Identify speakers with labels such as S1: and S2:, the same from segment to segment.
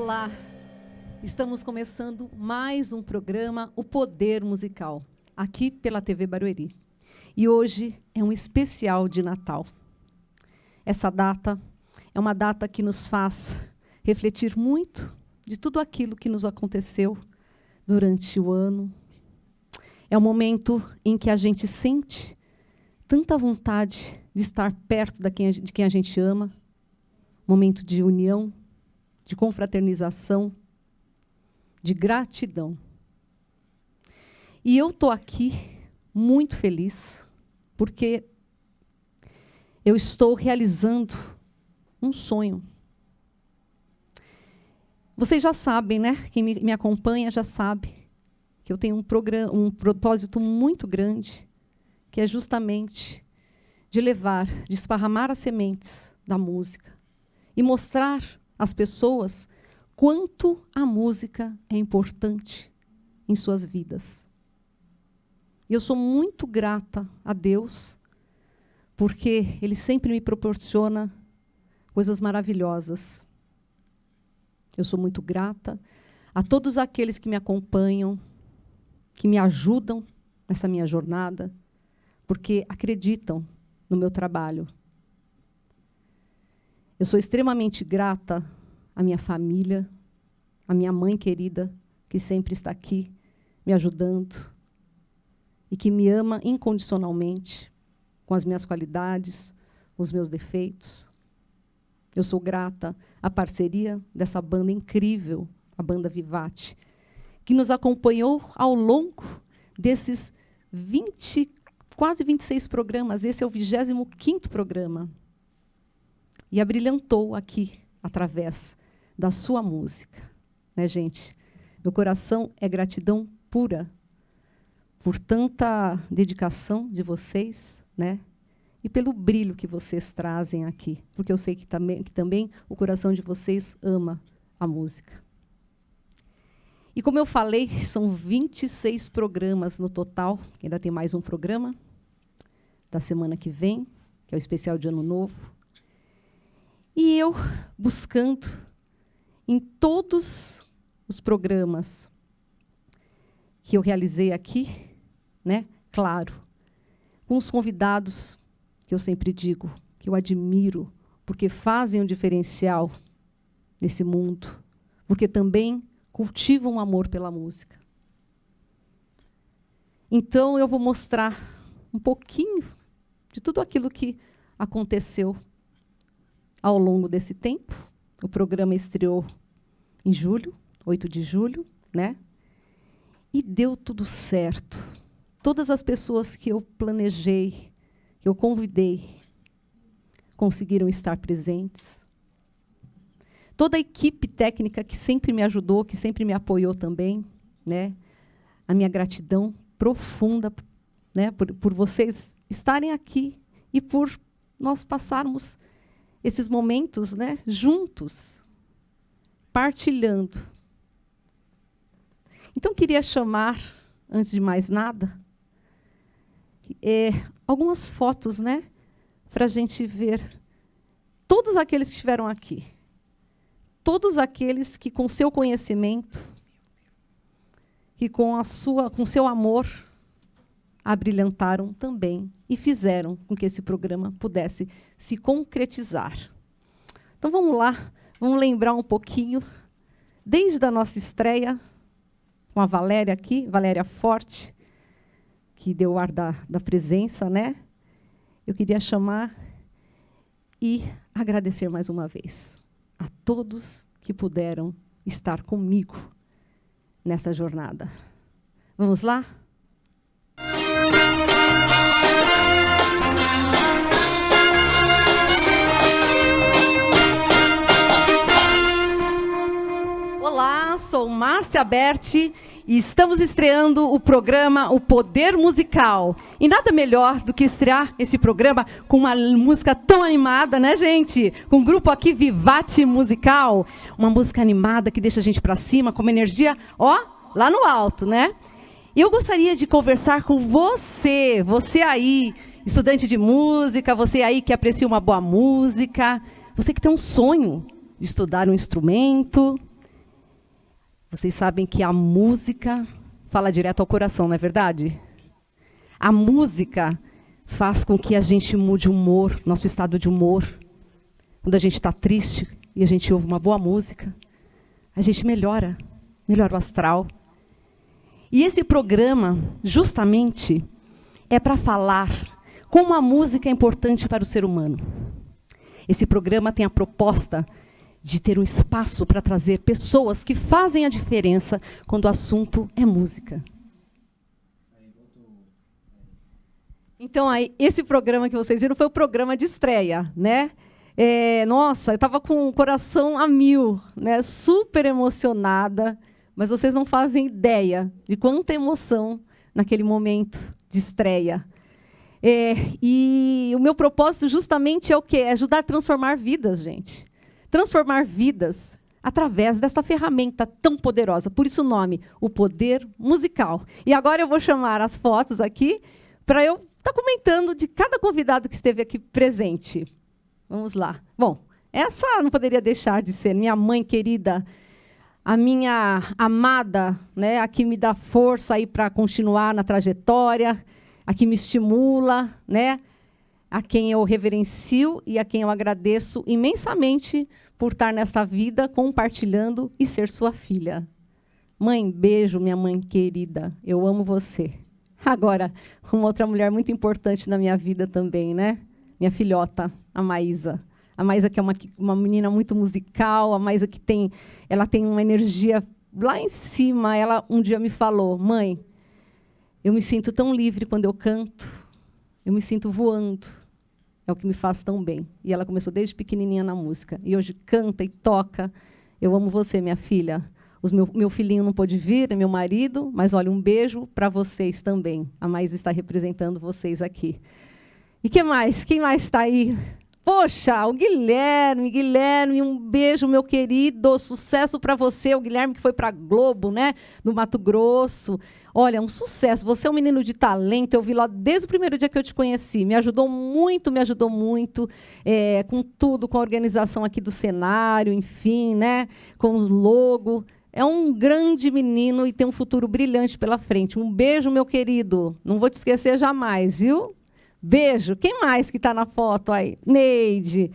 S1: Olá, estamos começando mais um programa, O Poder Musical, aqui pela TV Barueri. E hoje é um especial de Natal. Essa data é uma data que nos faz refletir muito de tudo aquilo que nos aconteceu durante o ano. É um momento em que a gente sente tanta vontade de estar perto de quem a gente ama, momento de união, de confraternização, de gratidão. E eu estou aqui muito feliz, porque eu estou realizando um sonho. Vocês já sabem, né? Quem me acompanha já sabe que eu tenho um propósito muito grande, que é justamente de de esparramar as sementes da música e mostrar às pessoas quanto a música é importante em suas vidas. E eu sou muito grata a Deus, porque Ele sempre me proporciona coisas maravilhosas. Eu sou muito grata a todos aqueles que me acompanham, que me ajudam nessa minha jornada, porque acreditam no meu trabalho. Eu sou extremamente grata à minha família, à minha mãe querida, que sempre está aqui me ajudando e que me ama incondicionalmente, com as minhas qualidades, os meus defeitos. Eu sou grata à parceria dessa banda incrível, a Banda Vivate, que nos acompanhou ao longo desses quase 26 programas. Esse é o 25º programa. E abrilhantou aqui, através da sua música. Né, gente? Meu coração é gratidão pura por tanta dedicação de vocês, né? E pelo brilho que vocês trazem aqui. Porque eu sei que também o coração de vocês ama a música. E como eu falei, são 26 programas no total. Ainda tem mais um programa da semana que vem, que é o especial de Ano Novo. E eu buscando em todos os programas que eu realizei aqui, né, claro, com os convidados que eu sempre digo, que eu admiro, porque fazem um diferencial nesse mundo, porque também cultivam amor pela música. Então, eu vou mostrar um pouquinho de tudo aquilo que aconteceu ao longo desse tempo. O programa estreou em julho, 8 de julho, né? E deu tudo certo. Todas as pessoas que eu planejei, que eu convidei, conseguiram estar presentes. Toda a equipe técnica que sempre me ajudou, que sempre me apoiou também, né? A minha gratidão profunda, né? Por vocês estarem aqui e por nós passarmos esses momentos, né, juntos, partilhando. Então, queria chamar, antes de mais nada, algumas fotos, né, para a gente ver todos aqueles que estiveram aqui. Todos aqueles que, com seu conhecimento, que com seu amor, abrilhantaram também e fizeram com que esse programa pudesse se concretizar. Então, vamos lá, vamos lembrar um pouquinho, desde a nossa estreia, com a Valéria aqui, Valéria Forte, que deu o ar da presença, né? Eu queria chamar e agradecer mais uma vez a todos que puderam estar comigo nessa jornada. Vamos lá? Olá, sou Márcia Berti e estamos estreando o programa O Poder Musical. E nada melhor do que estrear esse programa com uma música tão animada, né, gente? Com um grupo aqui, Vivate Musical. Uma música animada que deixa a gente para cima, com uma energia, ó, lá no alto, né? E eu gostaria de conversar com você aí, estudante de música, você aí que aprecia uma boa música, você que tem um sonho de estudar um instrumento. Vocês sabem que a música fala direto ao coração, não é verdade? A música faz com que a gente mude o humor, nosso estado de humor. Quando a gente está triste e a gente ouve uma boa música, a gente melhora o astral. E esse programa, justamente, é para falar como a música é importante para o ser humano. Esse programa tem a proposta de ter um espaço para trazer pessoas que fazem a diferença quando o assunto é música. Então, aí, esse programa que vocês viram foi o programa de estreia, né? Nossa, eu estava com o coração a mil, né? Super emocionada, mas vocês não fazem ideia de quanta emoção naquele momento de estreia. E o meu propósito justamente é o quê? É ajudar a transformar vidas, gente. Transformar vidas através dessa ferramenta tão poderosa. Por isso o nome, o poder musical. E agora eu vou chamar as fotos aqui para eu estar comentando de cada convidado que esteve aqui presente. Vamos lá. Bom, essa não poderia deixar de ser minha mãe querida, a minha amada, né, a que me dá força aí para continuar na trajetória, a que me estimula, né, a quem eu reverencio e a quem eu agradeço imensamente por estar nesta vida, compartilhando e ser sua filha. Mãe, beijo, minha mãe querida, eu amo você. Agora, uma outra mulher muito importante na minha vida também, né? Minha filhota, a Maísa. A Maísa que é uma menina muito musical, a Maísa que ela tem uma energia lá em cima. Ela um dia me falou, mãe, eu me sinto tão livre quando eu canto, eu me sinto voando, é o que me faz tão bem. E ela começou desde pequenininha na música, e hoje canta e toca. Eu amo você, minha filha. Meu filhinho não pôde vir, é meu marido, mas olha, um beijo para vocês também. A Maísa está representando vocês aqui. E que mais? Quem mais está aí? Poxa, o Guilherme, um beijo, meu querido, sucesso para você, o Guilherme que foi para a Globo, né, do Mato Grosso. Olha, um sucesso, você é um menino de talento, eu vi lá desde o primeiro dia que eu te conheci, me ajudou muito, com tudo, com a organização aqui do cenário, enfim, né, com o logo. É um grande menino e tem um futuro brilhante pela frente. Um beijo, meu querido, não vou te esquecer jamais, viu? Beijo. Quem mais que está na foto aí? Neide,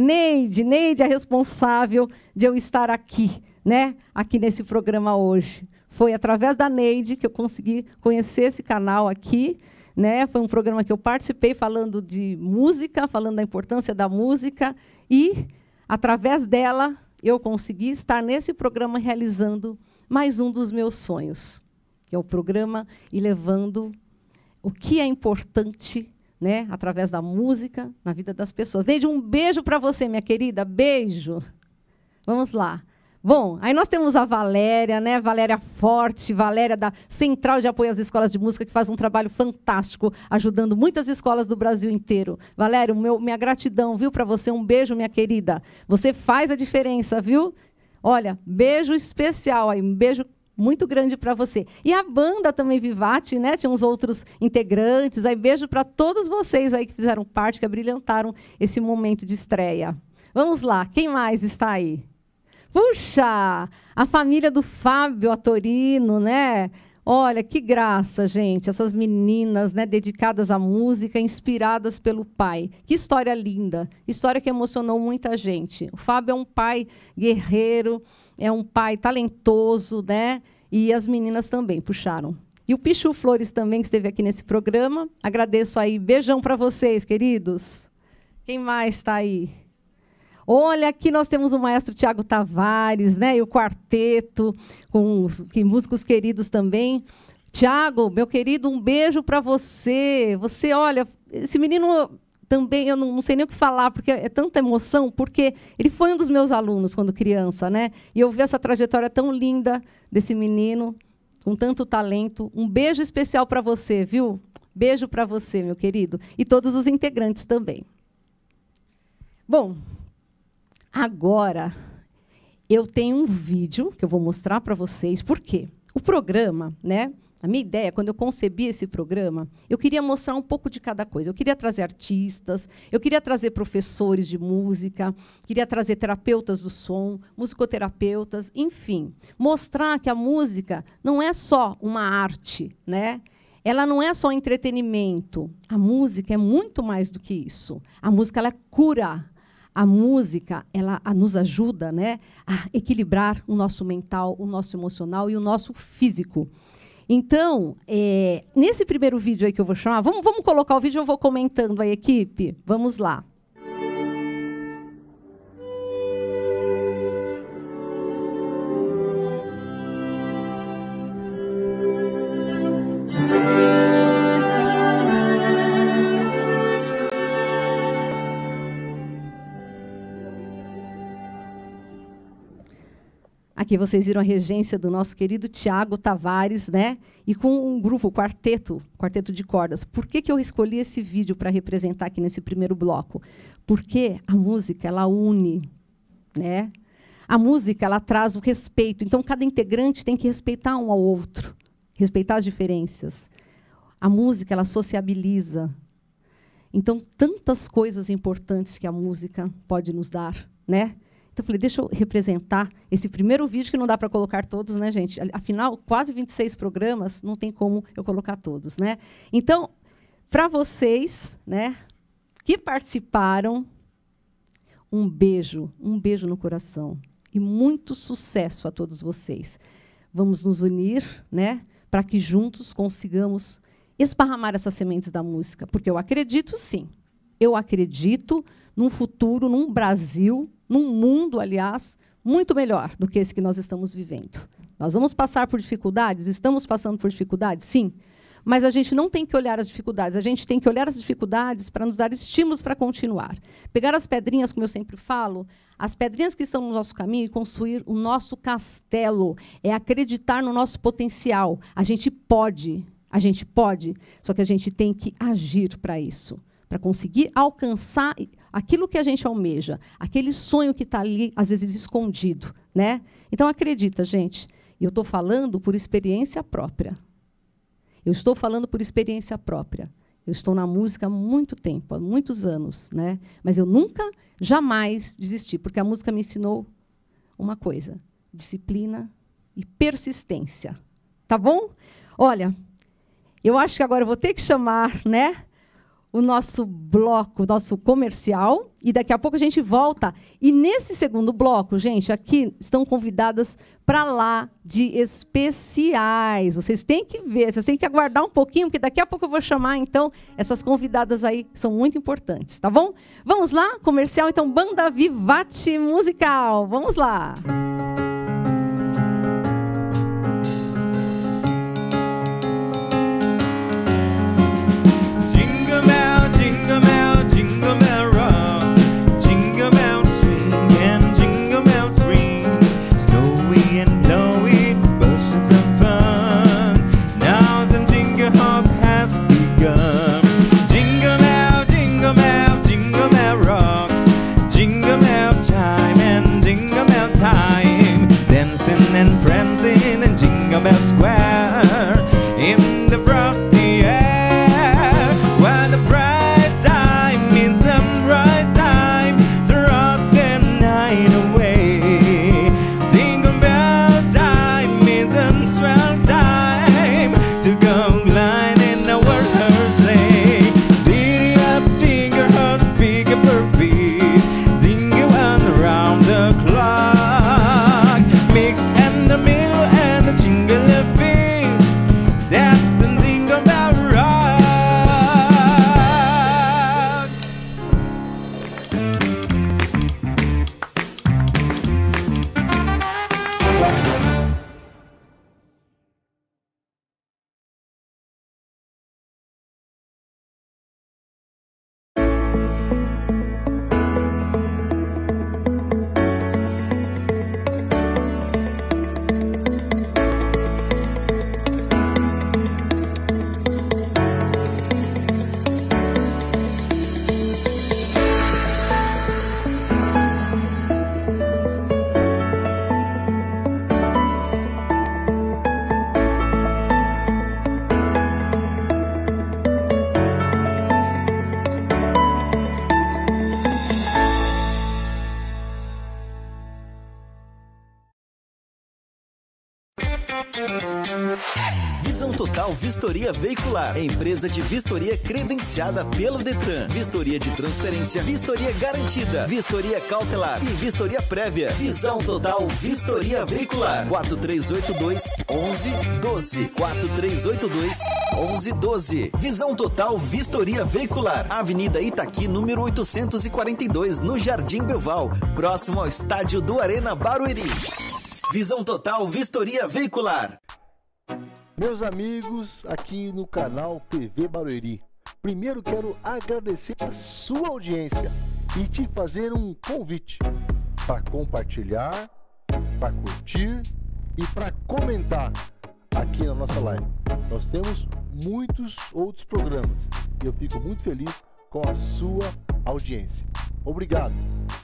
S1: a responsável de eu estar aqui, né? Aqui nesse programa hoje. Foi através da Neide que eu consegui conhecer esse canal aqui, né? Foi um programa que eu participei falando de música, falando da importância da música, e através dela eu consegui estar nesse programa realizando mais um dos meus sonhos, que é o programa e levando o que é importante, né, através da música, na vida das pessoas. Neide, um beijo para você, minha querida. Beijo. Vamos lá. Bom, aí nós temos a Valéria, né? Valéria Forte, Valéria da Central de Apoio às Escolas de Música, que faz um trabalho fantástico, ajudando muitas escolas do Brasil inteiro. Valéria, minha gratidão, viu, para você. Um beijo, minha querida. Você faz a diferença, viu? Olha, beijo especial aí, um beijo muito grande para você. E a banda também, Vivate, né? Tinha uns outros integrantes. Aí, beijo para todos vocês aí que fizeram parte, que abrilhantaram esse momento de estreia. Vamos lá, quem mais está aí? Puxa, a família do Fábio Atorino, né? Olha, que graça, gente. Essas meninas, né, dedicadas à música, inspiradas pelo pai. Que história linda. História que emocionou muita gente. O Fábio é um pai guerreiro, é um pai talentoso, né? E as meninas também puxaram. E o Pichu Flores também, que esteve aqui nesse programa. Agradeço aí. Beijão para vocês, queridos. Quem mais está aí? Olha, aqui nós temos o maestro Tiago Tavares, né, e o quarteto, com músicos queridos também. Tiago, meu querido, um beijo para você. Você, olha, esse menino também, eu não sei nem o que falar, porque é tanta emoção, porque ele foi um dos meus alunos quando criança, né? E eu vi essa trajetória tão linda desse menino, com tanto talento. Um beijo especial para você, viu? Beijo para você, meu querido. E todos os integrantes também. Bom, agora eu tenho um vídeo que eu vou mostrar para vocês. Por quê? O programa, né? A minha ideia, quando eu concebi esse programa, eu queria mostrar um pouco de cada coisa. Eu queria trazer artistas, eu queria trazer professores de música, queria trazer terapeutas do som, musicoterapeutas, enfim. Mostrar que a música não é só uma arte, né? Ela não é só entretenimento. A música é muito mais do que isso. A música, ela cura. A música, ela nos ajuda, né, a equilibrar o nosso mental, o nosso emocional e o nosso físico. Então, nesse primeiro vídeo aí que eu vou chamar, vamos colocar o vídeo, eu vou comentando aí, equipe. Vamos lá. Aqui vocês viram a regência do nosso querido Tiago Tavares, né? E com um grupo, quarteto de cordas. Por que eu escolhi esse vídeo para representar aqui nesse primeiro bloco? Porque a música, ela une, né? A música, ela traz o respeito. Então, cada integrante tem que respeitar um ao outro, respeitar as diferenças. A música, ela sociabiliza. Então, tantas coisas importantes que a música pode nos dar, né? Então, eu falei, deixa eu representar esse primeiro vídeo, que não dá para colocar todos, né, gente? Afinal, quase 26 programas, não tem como eu colocar todos, né? Então, para vocês, né, que participaram, um beijo no coração. E muito sucesso a todos vocês. Vamos nos unir, né, para que juntos consigamos esparramar essas sementes da música. Porque eu acredito, sim. Eu acredito num futuro, num Brasil, num mundo, aliás, muito melhor do que esse que nós estamos vivendo. Nós vamos passar por dificuldades? Estamos passando por dificuldades? Sim. Mas a gente não tem que olhar as dificuldades. A gente tem que olhar as dificuldades para nos dar estímulos para continuar. Pegar as pedrinhas, como eu sempre falo, as pedrinhas que estão no nosso caminho e construir o nosso castelo. É acreditar no nosso potencial. A gente pode, só que a gente tem que agir para isso. Para conseguir alcançar aquilo que a gente almeja, aquele sonho que está ali, às vezes, escondido, né? Então, acredita, gente, eu estou falando por experiência própria. Eu estou falando por experiência própria. Eu estou na música há muito tempo, há muitos anos, né? Mas eu nunca, jamais desisti, porque a música me ensinou uma coisa: disciplina e persistência. Tá bom? Olha, eu acho que agora eu vou ter que chamar, né, o nosso bloco, o nosso comercial, e daqui a pouco a gente volta. E nesse segundo bloco, gente, aqui estão convidadas para lá de especiais. Vocês têm que ver, vocês têm que aguardar um pouquinho, porque daqui a pouco eu vou chamar, então, essas convidadas aí, que são muito importantes, tá bom? Vamos lá, comercial, então, Banda Vivate Musical. Vamos lá.
S2: Jingle bell rock, jingle bell swing, and jingle bells ring. Snowy and glowy, bushels of fun. Now the jingle hop has begun. Jingle bell, jingle bell, jingle bell rock, jingle bell chime and jingle bell time.
S3: Visão Total Vistoria Veicular, empresa de vistoria credenciada pelo Detran. Vistoria de transferência, vistoria garantida, vistoria cautelar e vistoria prévia. Visão Total Vistoria Veicular. 4382-1112. 4382-1112. Visão Total Vistoria Veicular. Avenida Itaqui, número 842, no Jardim Belval, próximo ao estádio do Arena Barueri. Visão Total Vistoria Veicular.
S4: Meus amigos, aqui no canal TV Barueri, primeiro quero agradecer a sua audiência e te fazer um convite para compartilhar, para curtir e para comentar aqui na nossa live. Nós temos muitos outros programas e eu fico muito feliz com a sua audiência. Obrigado.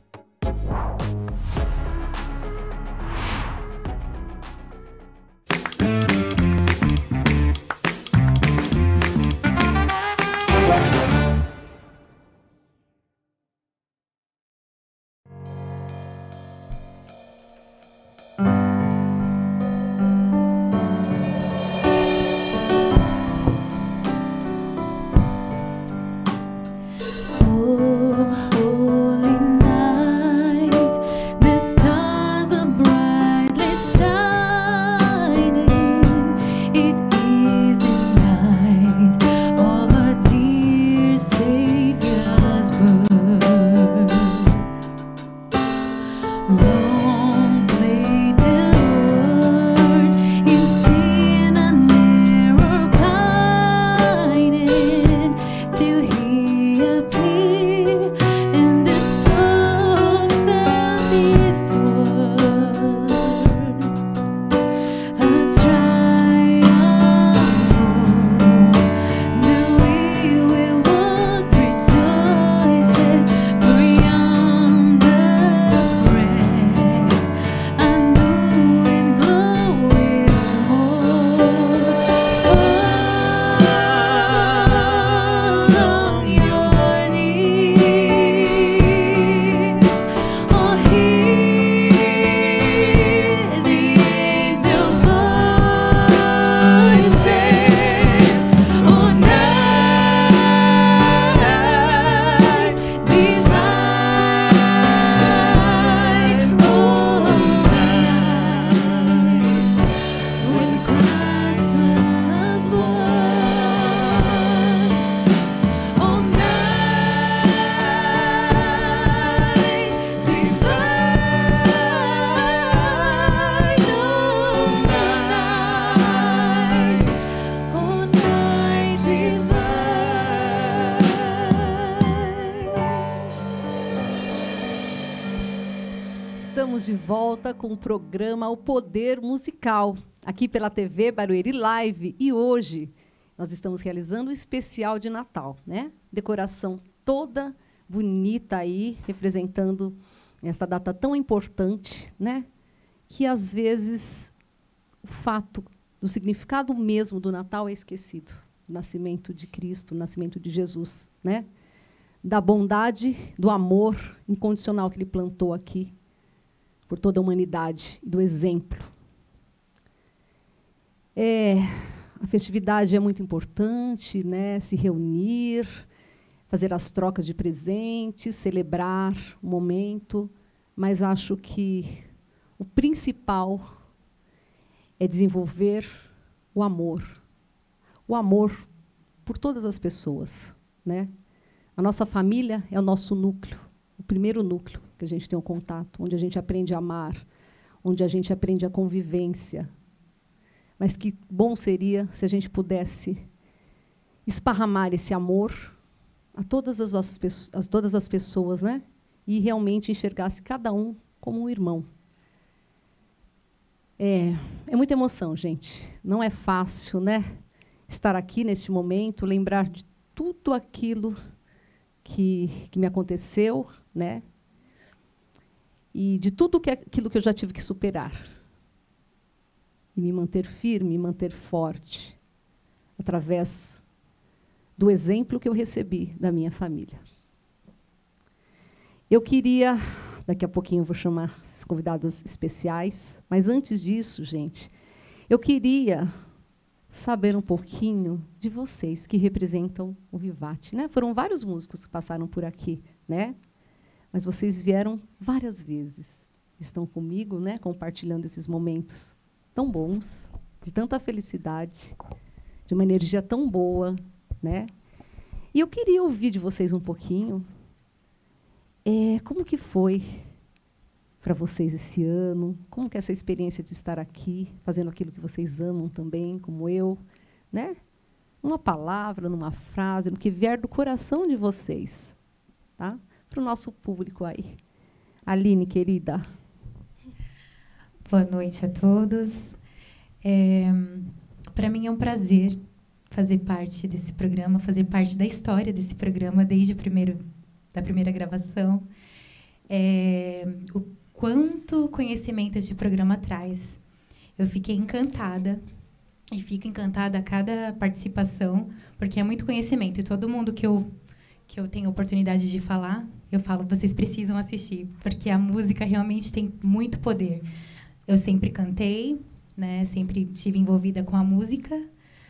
S1: Estamos de volta com o programa O Poder Musical, aqui pela TV Barueri Live. E hoje nós estamos realizando um especial de Natal, né? Decoração toda bonita aí, representando essa data tão importante, né? Que, às vezes, o fato, o significado mesmo do Natal é esquecido. O nascimento de Cristo, o nascimento de Jesus, né? Da bondade, do amor incondicional que ele plantou aqui por toda a humanidade, e do exemplo. A festividade é muito importante, né? Se reunir, fazer as trocas de presentes, celebrar o momento, mas acho que o principal é desenvolver o amor por todas as pessoas, né? A nossa família é o nosso núcleo, o primeiro núcleo que a gente tem um contato, onde a gente aprende a amar, onde a gente aprende a convivência. Mas que bom seria se a gente pudesse esparramar esse amor a todas as nossas todas as pessoas, né? E realmente enxergasse cada um como um irmão. É muita emoção, gente. Não é fácil, né? Estar aqui neste momento, lembrar de tudo aquilo que me aconteceu, né? E de tudo aquilo que eu já tive que superar. E me manter firme, me manter forte, através do exemplo que eu recebi da minha família. Eu queria, daqui a pouquinho eu vou chamar as convidadas especiais, mas antes disso, gente, eu queria saber um pouquinho de vocês que representam o Vivat, né? Foram vários músicos que passaram por aqui, né? Mas vocês vieram várias vezes. Estão comigo, né, compartilhando esses momentos tão bons, de tanta felicidade, de uma energia tão boa, né? E eu queria ouvir de vocês um pouquinho como que foi para vocês esse ano, como que é essa experiência de estar aqui, fazendo aquilo que vocês amam também, como eu, né? Uma palavra, numa frase, no que vier do coração de vocês, tá? Para o nosso público aí. Aline, querida.
S5: Boa noite a todos. Para mim é um prazer fazer parte desse programa, fazer parte da história desse programa desde da primeira gravação. O quanto conhecimento esse programa traz. Eu fiquei encantada e fico encantada a cada participação, porque é muito conhecimento. E todo mundo que eu tenho oportunidade de falar, eu falo, vocês precisam assistir, porque a música realmente tem muito poder. Eu sempre cantei, né? Sempre estive envolvida com a música,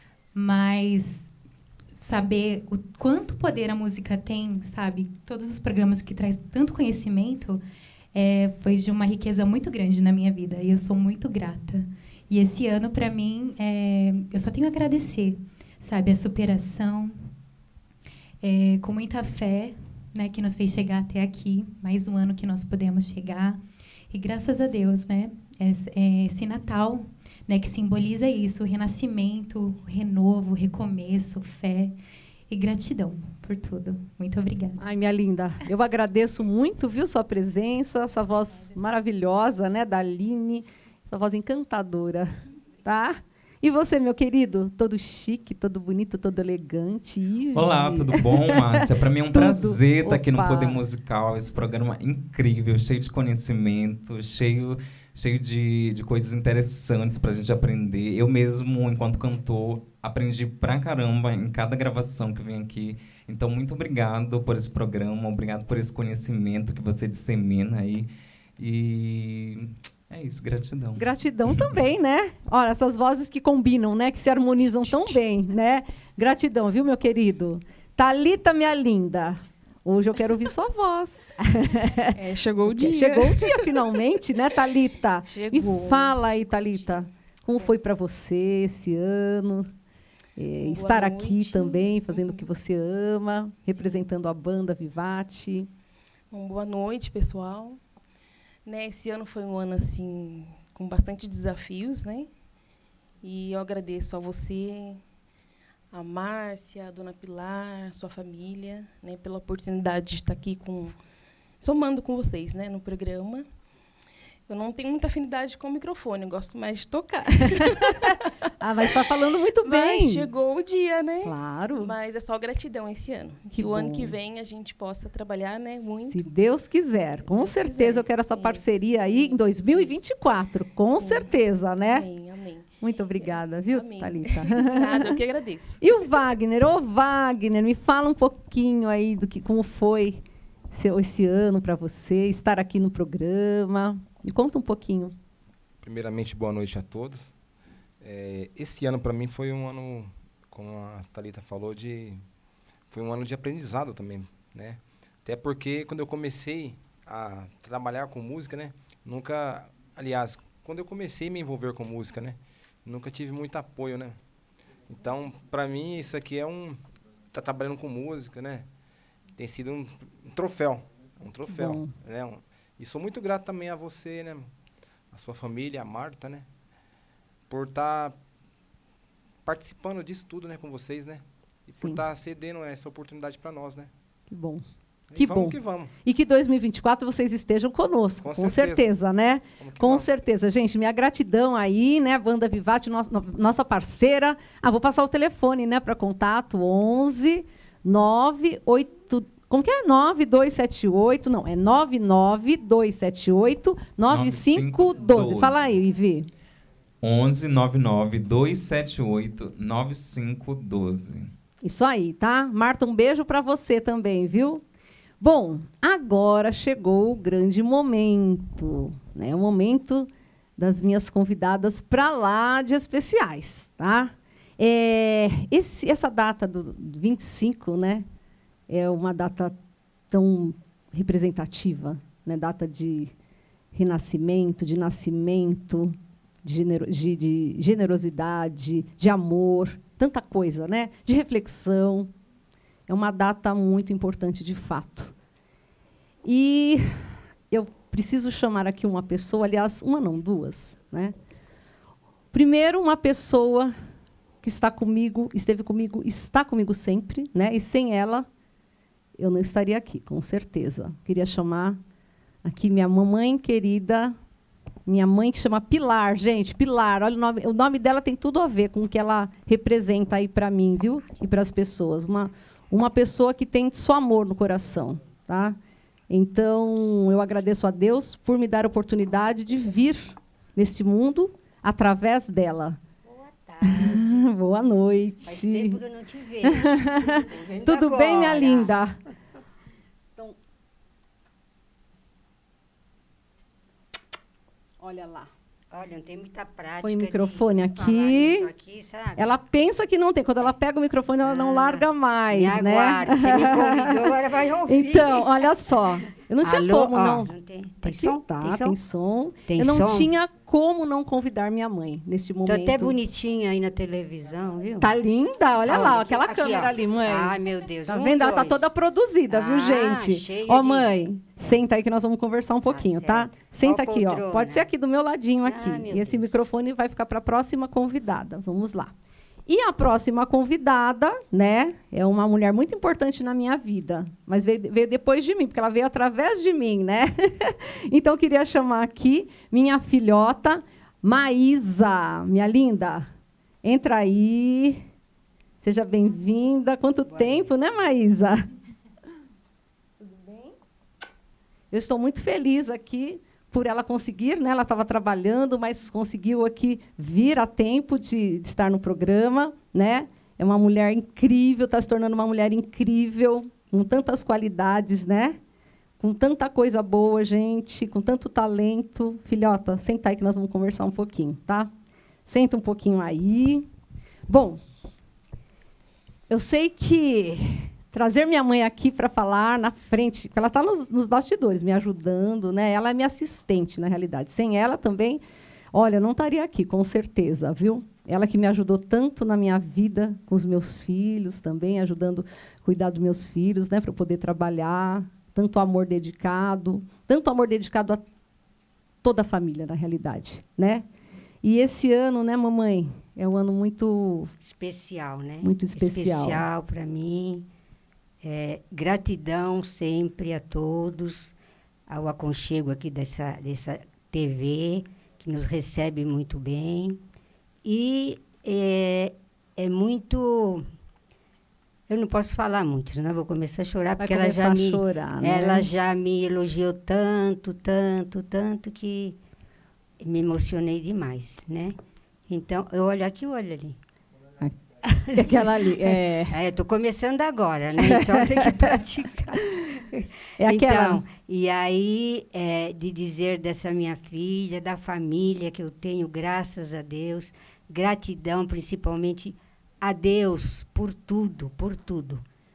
S5: mas saber o quanto poder a música tem, sabe? Todos os programas que traz tanto conhecimento foi de uma riqueza muito grande na minha vida, e eu sou muito grata. E esse ano, para mim, eu só tenho a agradecer, sabe? A superação, com muita fé, né, que nos fez chegar até aqui, mais um ano que nós podemos chegar. E graças a Deus, né, esse Natal, né, que simboliza isso, o renascimento, o renovo, o recomeço, fé e gratidão por tudo. Muito obrigada.
S1: Ai, minha linda, eu agradeço muito, viu, sua presença, essa voz maravilhosa, né, da Aline, essa voz encantadora, tá? E você, meu querido? Todo chique, todo bonito, todo elegante. Ive.
S2: Olá, tudo bom, Márcia? Para mim é um prazer estar aqui no
S1: Opa.
S2: Poder Musical, esse programa incrível, cheio de conhecimento, cheio de coisas interessantes para a gente aprender. Eu mesmo, enquanto cantor, aprendi pra caramba em cada gravação que vem aqui. Então, muito obrigado por esse programa, obrigado por esse conhecimento que você dissemina aí. E é isso, gratidão.
S1: Gratidão também, né? Olha, essas vozes que combinam, né? Que se harmonizam tão bem, né? Gratidão, viu, meu querido? Thalita, minha linda. Hoje eu quero ouvir sua voz.
S6: Chegou o dia.
S1: Chegou o dia, finalmente, né, Thalita?
S6: Chegou.
S1: Me fala aí, Thalita, como foi para você esse ano? Estar aqui também, fazendo o que você ama, representando a banda Vivat.
S6: Boa noite, pessoal. Né, esse ano foi um ano assim com bastante desafios, né? E eu agradeço a você, a Márcia, a Dona Pilar, sua família, né, pela oportunidade de estar aqui somando com vocês, né, no programa. Eu não tenho muita afinidade com o microfone, eu gosto mais de tocar.
S1: Mas está falando muito bem.
S6: Mas chegou o dia, né?
S1: Claro.
S6: Mas é só gratidão esse ano. Que o ano que vem a gente possa trabalhar, né, muito.
S1: Se Deus quiser. Com certeza
S6: quiser.
S1: Eu quero essa parceria aí em 2024. Com certeza, né?
S6: Amém, amém.
S1: Muito obrigada, viu,
S6: Amém.
S1: Thalita?
S6: Nada, eu que agradeço.
S1: E o Wagner? Ô, Wagner, me fala um pouquinho aí como foi esse ano para você, estar aqui no programa. Me conta um pouquinho.
S7: Primeiramente, boa noite a todos. Esse ano, para mim, foi um ano, como a Thalita falou, foi um ano de aprendizado também, né? Até porque, quando eu comecei a trabalhar com música, né? Aliás, quando eu comecei a me envolver com música, né? Nunca tive muito apoio, né? Então, para mim, isso aqui tá trabalhando com música, né? Tem sido um troféu. Um troféu, né? E sou muito grato também a você, né? A sua família, a Marta, né? Por estar participando disso tudo, né? Com vocês, né? E por estar cedendo essa oportunidade para nós, né?
S1: Que bom.
S7: Que bom. Que vamos.
S1: E que 2024 vocês estejam conosco, com certeza, né? Com certeza. Gente, minha gratidão aí, né? Banda Vivat, nossa parceira. Vou passar o telefone, né? Para contato, 11 98... Como que é? 9278, não, é 99278 9512. Fala aí, Ivi.
S2: 11 99 278 9512.
S1: Isso aí, tá? Marta, um beijo para você também, viu? Bom, agora chegou o grande momento, né? O momento das minhas convidadas para lá de especiais, tá? Essa data do 25, né, é uma data tão representativa, né, data de renascimento, de nascimento, de generosidade, de amor, tanta coisa, né, de reflexão. É uma data muito importante, de fato. E eu preciso chamar aqui uma pessoa, aliás, uma não, duas, né? Primeiro, uma pessoa que está comigo, esteve comigo, está comigo sempre, né? E sem ela, eu não estaria aqui, com certeza. Queria chamar aqui minha mamãe querida, minha mãe que chama Pilar, gente, Pilar. Olha o nome dela tem tudo a ver com o que ela representa aí para mim, viu? E para as pessoas. Uma pessoa que tem só amor no coração, tá? Então, eu agradeço a Deus por me dar a oportunidade de vir nesse mundo através dela.
S8: Boa tarde.
S1: Boa noite.
S8: Faz tempo que eu não te vejo.
S1: Tudo bem, minha linda? Então, olha lá.
S8: Olha, não tem muita prática.
S1: Põe o microfone
S8: de falar isso aqui, sabe?
S1: Ela pensa que não tem. Quando ela pega o microfone, ela não larga mais,
S8: me
S1: né?
S8: aguarde, você me convidou, agora vai ouvir.
S1: Então, olha só. Eu não tinha
S8: Alô?
S1: como
S8: Ó,
S1: não.
S8: Tem
S1: Aqui
S8: som?
S1: tá, tem som.
S8: Tem
S1: eu não
S8: som?
S1: tinha como não convidar minha mãe neste
S8: Tô
S1: momento.
S8: até bonitinha aí na televisão, viu?
S1: Tá linda, olha lá,
S8: Olha,
S1: aquela
S8: aqui,
S1: câmera
S8: ó.
S1: ali, mãe.
S8: Ai, meu Deus.
S1: Tá
S8: um,
S1: vendo? Ela tá
S8: dois.
S1: toda produzida, viu, gente?
S8: cheia
S1: Ó,
S8: de-
S1: mãe, senta aí que nós vamos conversar um pouquinho, tá?
S8: certo.
S1: Senta
S8: Ó a
S1: aqui, ó.
S8: poltrona.
S1: Pode ser aqui do meu ladinho aqui.
S8: meu
S1: E esse
S8: Deus.
S1: microfone vai ficar para a próxima convidada. Vamos lá. E a próxima convidada, né, é uma mulher muito importante na minha vida, mas veio depois de mim, porque ela veio através de mim, né? Então, eu queria chamar aqui minha filhota, Maísa, minha linda. Entra aí. Seja bem-vinda. Quanto tempo, né, Maísa? Tudo bem? Eu estou muito feliz aqui por ela conseguir, né? Ela estava trabalhando, mas conseguiu aqui vir a tempo de estar no programa, né? É uma mulher incrível, está se tornando uma mulher incrível, com tantas qualidades, né? Com tanta coisa boa, gente, com tanto talento. Filhota, senta aí que nós vamos conversar um pouquinho, tá? Senta um pouquinho aí. Bom, eu sei que trazer minha mãe aqui para falar na frente, porque ela está nos bastidores, me ajudando, né? Ela é minha assistente, na realidade. Sem ela também, olha, não estaria aqui, com certeza, viu? Ela que me ajudou tanto na minha vida, com os meus filhos também, ajudando a cuidar dos meus filhos, né? Para eu poder trabalhar, tanto amor dedicado a toda a família, na realidade, né? E esse ano, né, mamãe, é um ano muito
S8: especial, né?
S1: Muito especial.
S8: Especial para mim. Gratidão sempre a todos, ao aconchego aqui dessa TV, que nos recebe muito bem. E é muito... Eu não posso falar muito, senão eu vou começar a chorar, porque ela já me elogiou tanto, que me emocionei demais, né? Então, eu olho aqui, eu olho ali.
S1: Aquela ali.
S8: Estou começando agora, né? Então, tem que praticar.
S1: É aquela...
S8: Então, e aí, de dizer dessa minha filha, da família que eu tenho, graças a Deus, gratidão principalmente a Deus por tudo, por tudo.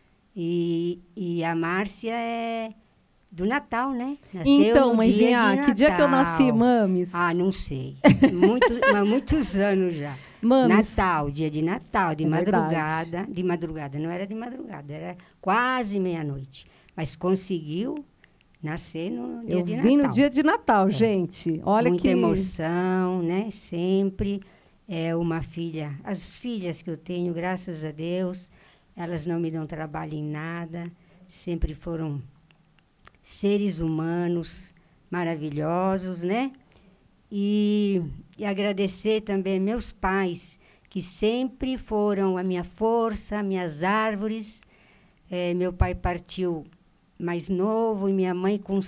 S8: E a Márcia é do Natal, né? Nasceu
S1: então,
S8: no
S1: mãezinha,
S8: dia de
S1: que dia que eu nasci, Mames?
S8: Ah, não sei. Muitos anos já.
S1: Mames.
S8: Natal, dia de Natal, de madrugada.
S1: Verdade.
S8: De madrugada, não era de madrugada, era quase meia-noite. Mas conseguiu nascer no dia de Natal.
S1: Eu vim no dia de Natal, gente. Olha
S8: muita
S1: que...
S8: emoção, né? Sempre é uma filha. As filhas que eu tenho, graças a Deus, elas não me dão trabalho em nada. Sempre foram seres humanos maravilhosos, né? E agradecer também meus pais, que sempre foram a minha força, minhas árvores. Meu pai partiu mais novo e minha mãe com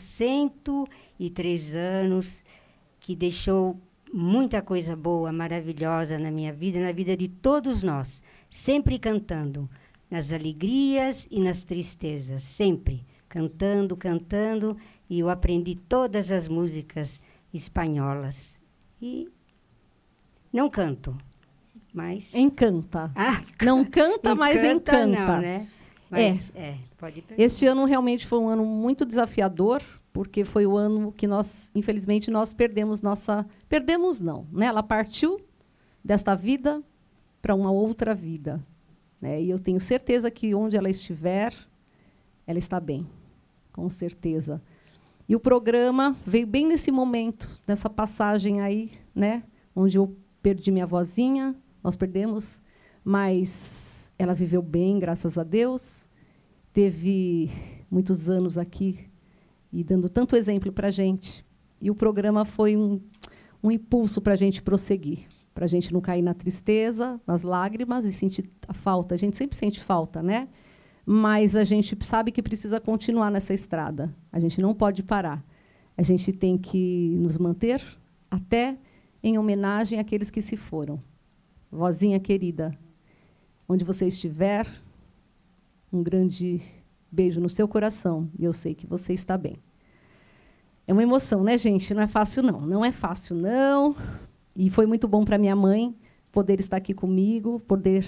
S8: 103 anos, que deixou muita coisa boa, maravilhosa na minha vida, na vida de todos nós. Sempre cantando, nas alegrias e nas tristezas, sempre. Cantando, e eu aprendi todas as músicas espanholas. E não canto, mas...
S1: Encanta.
S8: Ah,
S1: Não canta, mas encanta.
S8: Não, né? Mas, pode perguntar.
S1: Este ano realmente foi um ano muito desafiador, porque foi o ano que nós, infelizmente, nós perdemos nossa... Perdemos não, né? Ela partiu desta vida para uma outra vida, né? E eu tenho certeza que onde ela estiver, ela está bem, com certeza. E o programa veio bem nesse momento, nessa passagem aí, né? Onde eu perdi minha vozinha, nós perdemos, mas ela viveu bem, graças a Deus. Teve muitos anos aqui e dando tanto exemplo para a gente. E o programa foi um impulso para a gente prosseguir, para a gente não cair na tristeza, nas lágrimas e sentir a falta. A gente sempre sente falta, né? Mas a gente sabe que precisa continuar nessa estrada. A gente não pode parar. A gente tem que nos manter até em homenagem àqueles que se foram. Vozinha querida, onde você estiver, um grande beijo no seu coração. E eu sei que você está bem. É uma emoção, né, gente? Não é fácil, não. Não é fácil, não. E foi muito bom para minha mãe poder estar aqui comigo, poder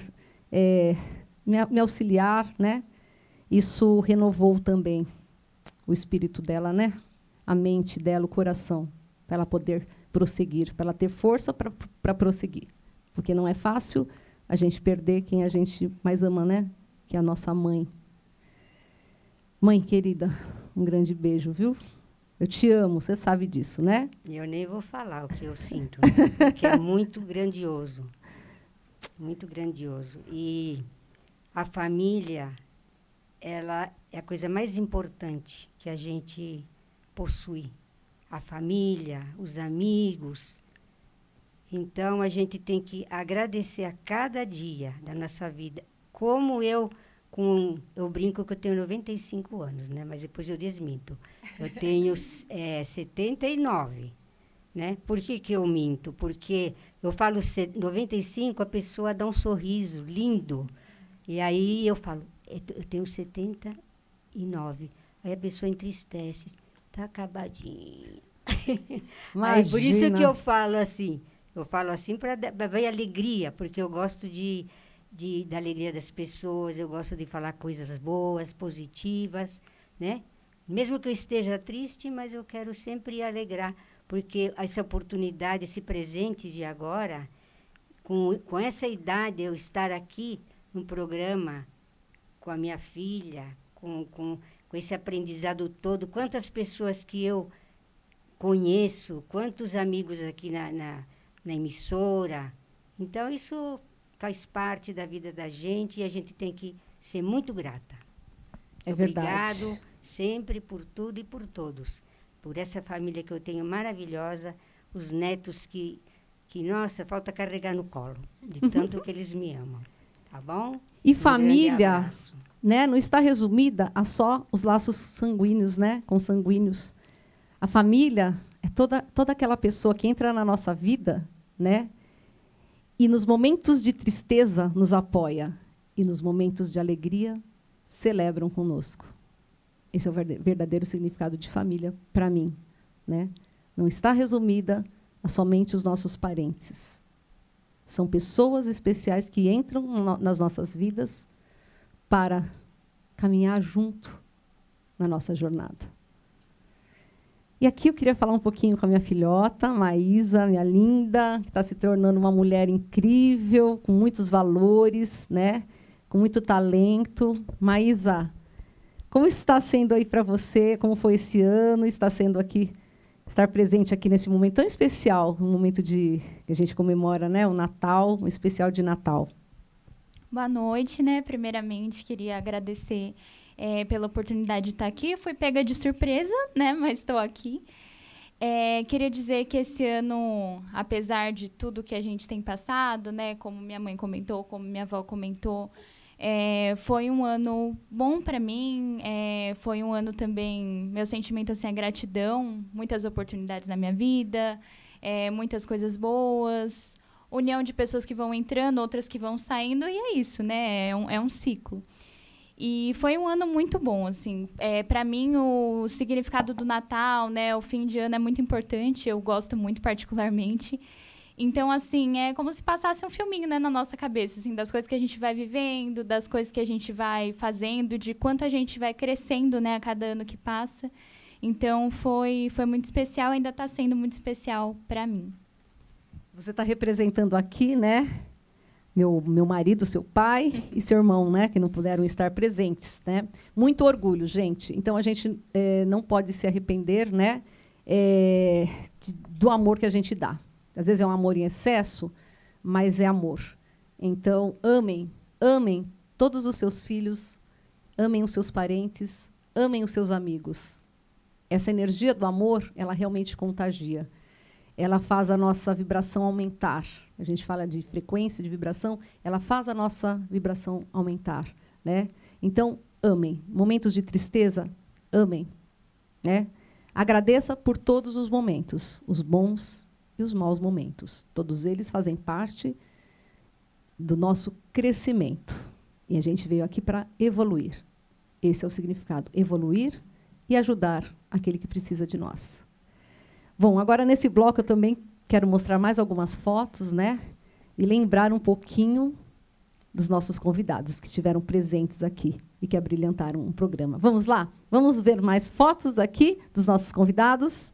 S1: me auxiliar, né? Isso renovou também o espírito dela, né? A mente dela, o coração, para ela poder prosseguir, para ela ter força para prosseguir. Porque não é fácil a gente perder quem a gente mais ama, né? Que é a nossa mãe. Mãe querida, um grande beijo, viu? Eu te amo, você sabe disso, né?
S8: Eu nem vou falar o que eu sinto, né? Porque é muito grandioso. Muito grandioso. E a família, ela é a coisa mais importante que a gente possui. A família, os amigos. Então, a gente tem que agradecer a cada dia da nossa vida. Como eu brinco que eu tenho 95 anos, né? Mas depois eu desminto. Eu tenho 79, né? Por que eu minto? Porque eu falo 95, a pessoa dá um sorriso lindo. E aí eu falo, eu tenho 79. Aí a pessoa entristece. Está acabadinha. Aí, por isso que eu falo assim. Eu falo assim para ver alegria, porque eu gosto da alegria das pessoas, eu gosto de falar coisas boas, positivas, né? Mesmo que eu esteja triste, mas eu quero sempre alegrar, porque essa oportunidade, esse presente de agora, com essa idade, eu estar aqui no programa com a minha filha, com esse aprendizado todo, quantas pessoas que eu conheço, quantos amigos aqui na emissora. Então, isso faz parte da vida da gente e a gente tem que ser muito grata.
S1: É verdade.
S8: Obrigado sempre por tudo e por todos. Por essa família que eu tenho maravilhosa, os netos que nossa, falta carregar no colo, de tanto que eles me amam. Tá bom?
S1: E família, né, não está resumida a só os laços sanguíneos, né, consanguíneos. A família é toda aquela pessoa que entra na nossa vida, né, e nos momentos de tristeza nos apoia e nos momentos de alegria celebram conosco. Esse é o verdadeiro significado de família para mim, né? Não está resumida a somente os nossos parentes. São pessoas especiais que entram nas nossas vidas para caminhar junto na nossa jornada. E aqui eu queria falar um pouquinho com a minha filhota, Maísa, minha linda, que está se tornando uma mulher incrível, com muitos valores, né? Com muito talento. Maísa, como está sendo aí para você? Como foi esse ano? Estar presente aqui nesse momento tão especial, um momento que a gente comemora, né? O Natal, um especial de Natal.
S9: Boa noite, né? Primeiramente, queria agradecer pela oportunidade de estar aqui. Fui pega de surpresa, né? Mas estou aqui. Queria dizer que esse ano, apesar de tudo que a gente tem passado, né? Como minha mãe comentou, como minha avó comentou, foi um ano bom para mim. Foi um ano também, meu sentimento assim, é gratidão, muitas oportunidades na minha vida, muitas coisas boas, união de pessoas que vão entrando, outras que vão saindo, e é isso, né? É um ciclo. E foi um ano muito bom, assim. Para mim, o significado do Natal, né, o fim de ano é muito importante, eu gosto muito particularmente. Então, assim, é como se passasse um filminho, né, na nossa cabeça, assim, das coisas que a gente vai vivendo, das coisas que a gente vai fazendo, de quanto a gente vai crescendo, né, a cada ano que passa. Então, foi muito especial, ainda está sendo muito especial para mim.
S1: Você está representando aqui, né, meu marido, seu pai e seu irmão, né, que não puderam estar presentes, né? Muito orgulho, gente. Então, a gente não pode se arrepender, né, do amor que a gente dá. Às vezes é um amor em excesso, mas é amor. Então, amem todos os seus filhos, amem os seus parentes, amem os seus amigos. Essa energia do amor, ela realmente contagia. Ela faz a nossa vibração aumentar. A gente fala de frequência, de vibração, ela faz a nossa vibração aumentar, né? Então, amem. Momentos de tristeza, amem, né? Agradeça por todos os momentos, os bons e os maus momentos. Todos eles fazem parte do nosso crescimento. E a gente veio aqui para evoluir. Esse é o significado, evoluir e ajudar aquele que precisa de nós. Bom, agora nesse bloco eu também quero mostrar mais algumas fotos, né? E lembrar um pouquinho dos nossos convidados que estiveram presentes aqui e que abrilhantaram o programa. Vamos lá? Vamos ver mais fotos aqui dos nossos convidados.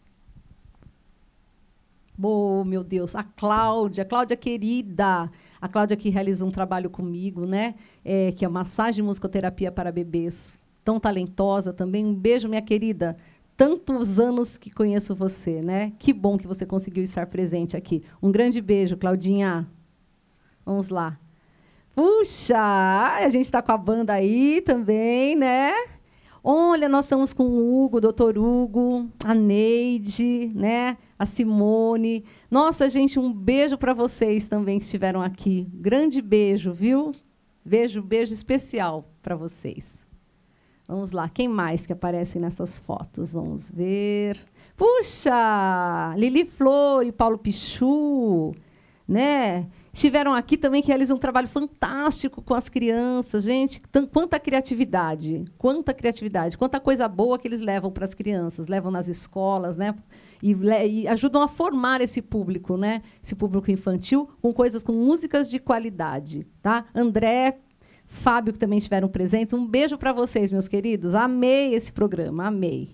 S1: Oh, meu Deus, a Cláudia querida, a Cláudia que realiza um trabalho comigo, né? Que é massagem e musicoterapia para bebês, tão talentosa também. Um beijo, minha querida. Tantos anos que conheço você, né? Que bom que você conseguiu estar presente aqui. Um grande beijo, Claudinha. Vamos lá. Puxa, a gente está com a banda aí também, né? Olha, nós estamos com o Hugo, o doutor Hugo, a Neide, né? A Simone. Nossa, gente, um beijo para vocês também que estiveram aqui. Grande beijo, viu? Beijo especial para vocês. Vamos lá, quem mais que aparece nessas fotos? Vamos ver. Puxa, Lili Flor e Paulo Pichu, né? Estiveram aqui também, que realizam um trabalho fantástico com as crianças. Gente, quanta criatividade, quanta coisa boa que eles levam para as crianças, levam nas escolas, né? E ajudam a formar esse público, né? Esse público infantil, com músicas de qualidade. Tá? André, Fábio, que também estiveram presentes. Um beijo para vocês, meus queridos. Amei esse programa, amei.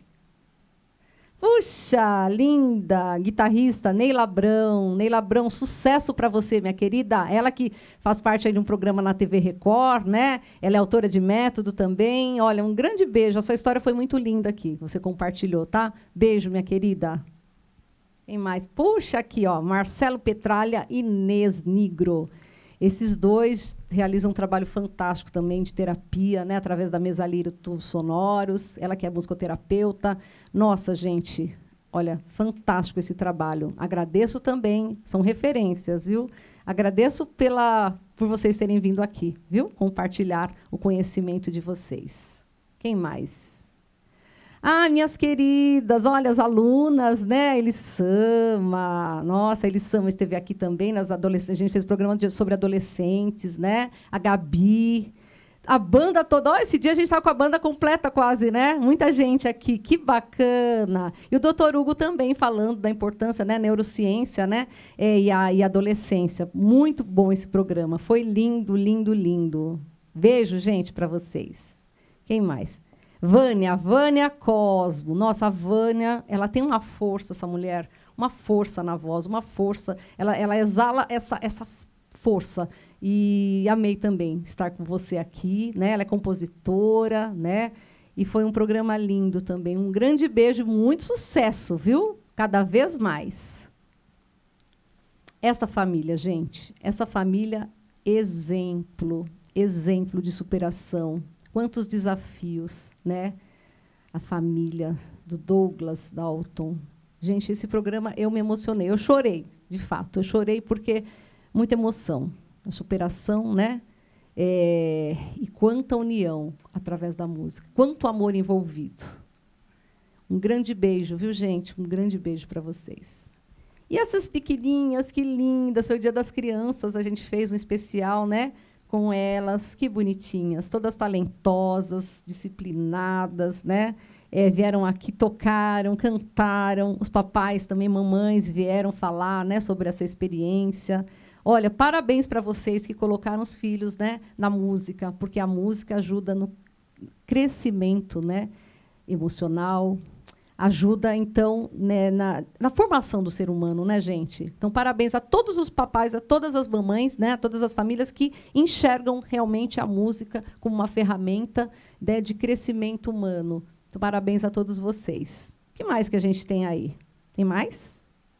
S1: Puxa, linda, guitarrista, Neila Abrão. Neila Abrão, sucesso para você, minha querida. Ela que faz parte aí de um programa na TV Record, né? Ela é autora de Método também. Olha, um grande beijo. A sua história foi muito linda aqui, você compartilhou, tá? Beijo, minha querida. Quem mais? Puxa, aqui, ó, Marcelo Petralha e Inês Nigro. Esses dois realizam um trabalho fantástico também de terapia, né, através da mesa lírica sonoros. Ela que é musicoterapeuta. Nossa, gente, olha, fantástico esse trabalho. Agradeço também, são referências, viu? Agradeço por vocês terem vindo aqui, viu? Compartilhar o conhecimento de vocês. Quem mais? Ah, minhas queridas, olha, as alunas, né? Elisama. Nossa, a Elisama esteve aqui também, nas adolescentes. A gente fez um programa sobre adolescentes, né? A Gabi. A banda toda. Oh, esse dia a gente estava com a banda completa quase, né? Muita gente aqui. Que bacana. E o doutor Hugo também falando da importância, né? Neurociência, né? E a adolescência. Muito bom esse programa. Foi lindo, lindo, lindo. Beijo, gente, para vocês. Quem mais? Vânia Cosmo. Nossa, a Vânia, ela tem uma força, essa mulher, uma força na voz, uma força. Ela exala essa força. E amei também estar com você aqui, né? Ela é compositora, né? E foi um programa lindo também. Um grande beijo, muito sucesso, viu? Cada vez mais. Essa família, gente, essa família, exemplo de superação. Quantos desafios, né? A família do Douglas Dalton. Gente, esse programa eu me emocionei. Eu chorei, de fato. Eu chorei porque muita emoção. A superação, né? E quanta união através da música. Quanto amor envolvido. Um grande beijo, viu, gente? Um grande beijo para vocês. E essas pequenininhas, que lindas. Foi o Dia das Crianças, a gente fez um especial, né? Com elas, que bonitinhas, todas talentosas, disciplinadas, né? vieram aqui, tocaram, cantaram. Os papais também, mamães, vieram falar, né, sobre essa experiência. Olha, parabéns para vocês que colocaram os filhos, né, na música, porque a música ajuda no crescimento, né, emocional, ajuda, então, né, na formação do ser humano, né, gente? Então, parabéns a todos os papais, a todas as mamães, né, a todas as famílias que enxergam realmente a música como uma ferramenta, né, de crescimento humano. Então, parabéns a todos vocês. O que mais que a gente tem aí? Tem mais?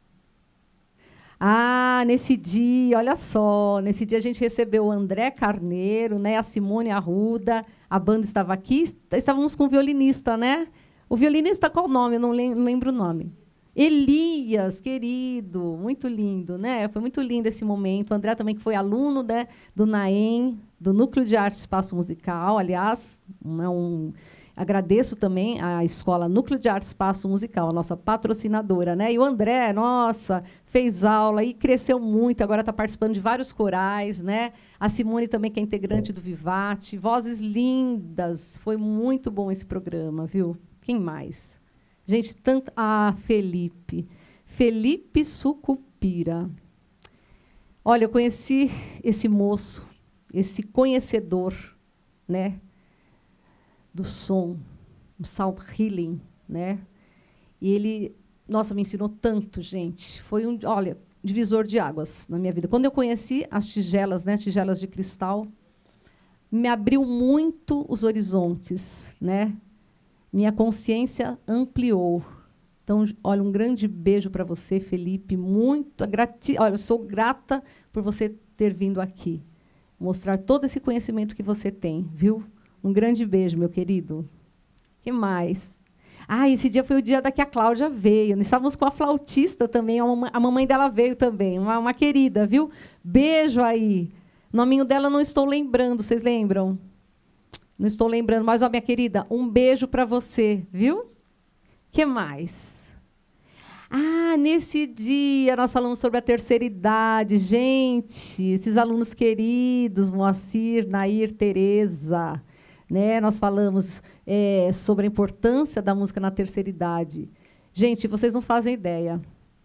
S1: Ah, nesse dia, olha só, nesse dia a gente recebeu o André Carneiro, né, a Simone Arruda, a banda estava aqui, estávamos com o violinista, né? O violinista, qual o nome? Eu não lembro o nome. Elias, querido, muito lindo, né? Foi muito lindo esse momento. O André também, que foi aluno, né, do NAEM, do Núcleo de Arte e Espaço Musical, aliás, agradeço também à escola Núcleo de Arte e Espaço Musical, a nossa patrocinadora, né? E o André, nossa, fez aula e cresceu muito, agora está participando de vários corais, né? A Simone também, que é integrante do Vivate, vozes lindas, foi muito bom esse programa, viu? Quem mais? Gente, tanto... Ah, Felipe Sucupira. Olha, eu conheci esse moço, esse conhecedor, né, do som, do sound healing, né? E ele, nossa, me ensinou tanto, gente. Foi olha, divisor de águas na minha vida. Quando eu conheci as tigelas, né, tigelas de cristal, me abriu muito os horizontes, né? Minha consciência ampliou. Então, olha, um grande beijo para você, Felipe. Olha, eu sou grata por você ter vindo aqui, mostrar todo esse conhecimento que você tem, viu? Um grande beijo, meu querido. O que mais? Ah, esse dia foi o dia que a Cláudia veio. Nós estávamos com a flautista também, a mamãe dela veio também, uma querida, viu? Beijo aí. O nominho dela não estou lembrando, vocês lembram? Não estou lembrando, mas, ó, minha querida, um beijo para você, viu? O que mais? Ah, nesse dia nós falamos sobre a terceira idade. Gente, esses alunos queridos, Moacir, Nair, Tereza, né? Nós falamos sobre a importância da música na terceira idade. Gente, vocês não fazem ideia.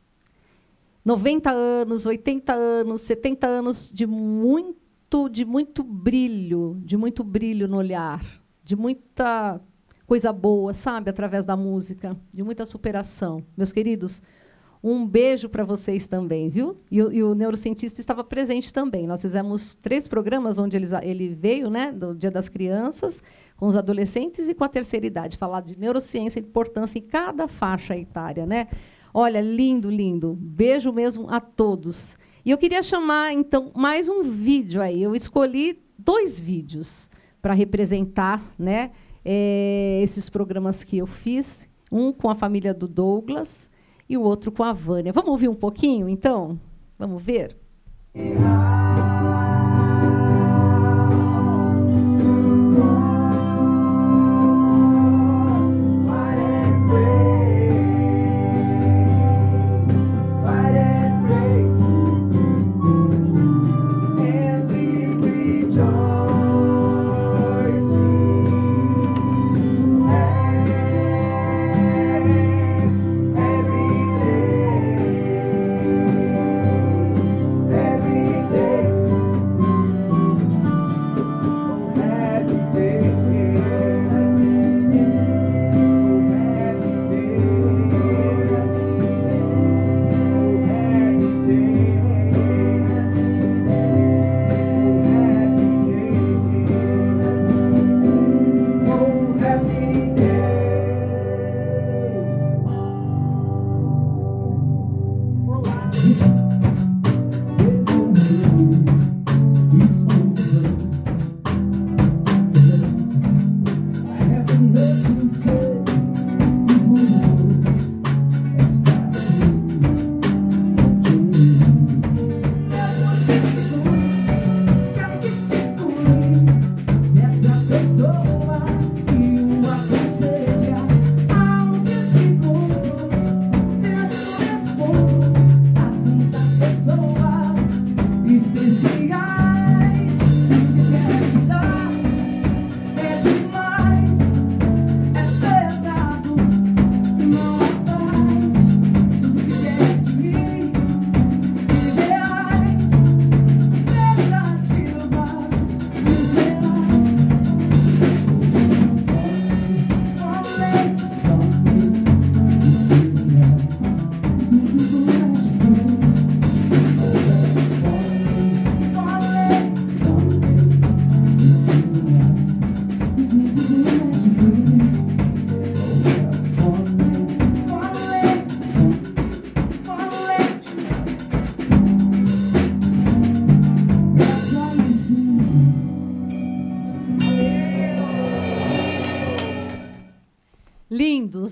S1: 90 anos, 80 anos, 70 anos de muito brilho no olhar, de muita coisa boa, sabe, através da música, de muita superação. Meus queridos, um beijo para vocês também, viu? E o neurocientista estava presente também. Nós fizemos 3 programas onde ele veio, né, do Dia das Crianças, com os adolescentes e com a terceira idade, falar de neurociência, importância em cada faixa etária, né? Olha, lindo, lindo. Beijo mesmo a todos. E eu queria chamar, então, mais um vídeo aí. Eu escolhi 2 vídeos para representar, né, esses programas que eu fiz. Um com a família do Douglas e o outro com a Vânia. Vamos ouvir um pouquinho, então? Vamos ver?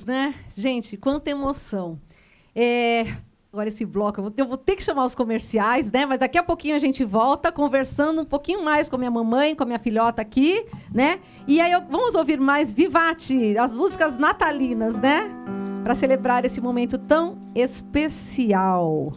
S1: né? Gente, quanta emoção. Agora esse bloco, eu vou ter que chamar os comerciais, né? Mas daqui a pouquinho a gente volta conversando um pouquinho mais com a minha mamãe, com a minha filhota aqui, né? E aí vamos ouvir mais Vivate, as músicas natalinas, né? Para celebrar esse momento tão especial.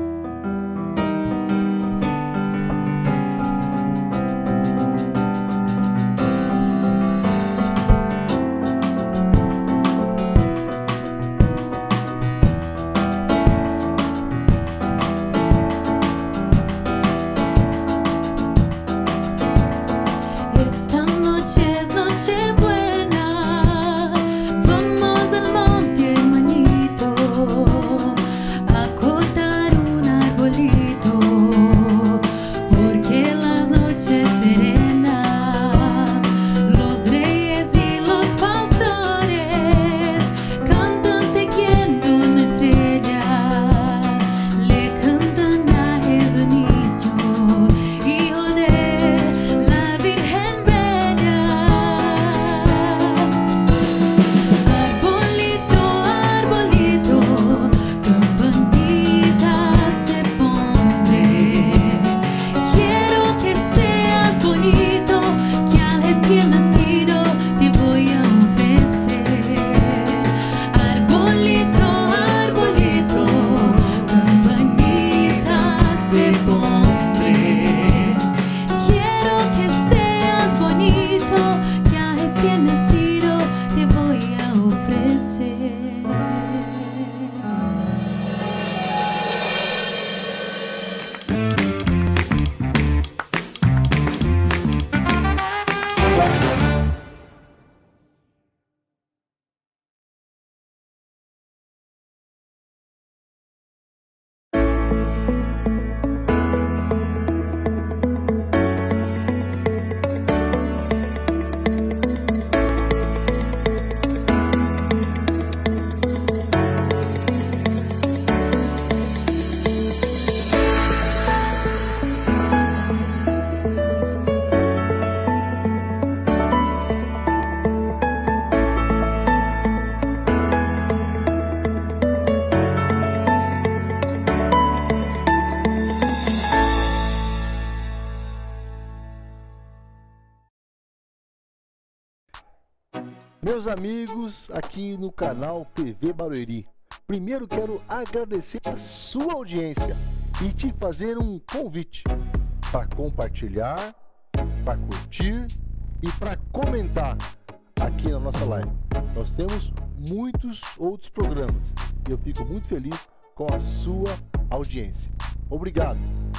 S4: Meus amigos, aqui no canal TV Barueri, primeiro quero agradecer a sua audiência e te fazer um convite para compartilhar, para curtir e para comentar aqui na nossa live. Nós temos muitos outros programas e eu fico muito feliz com a sua audiência. Obrigado!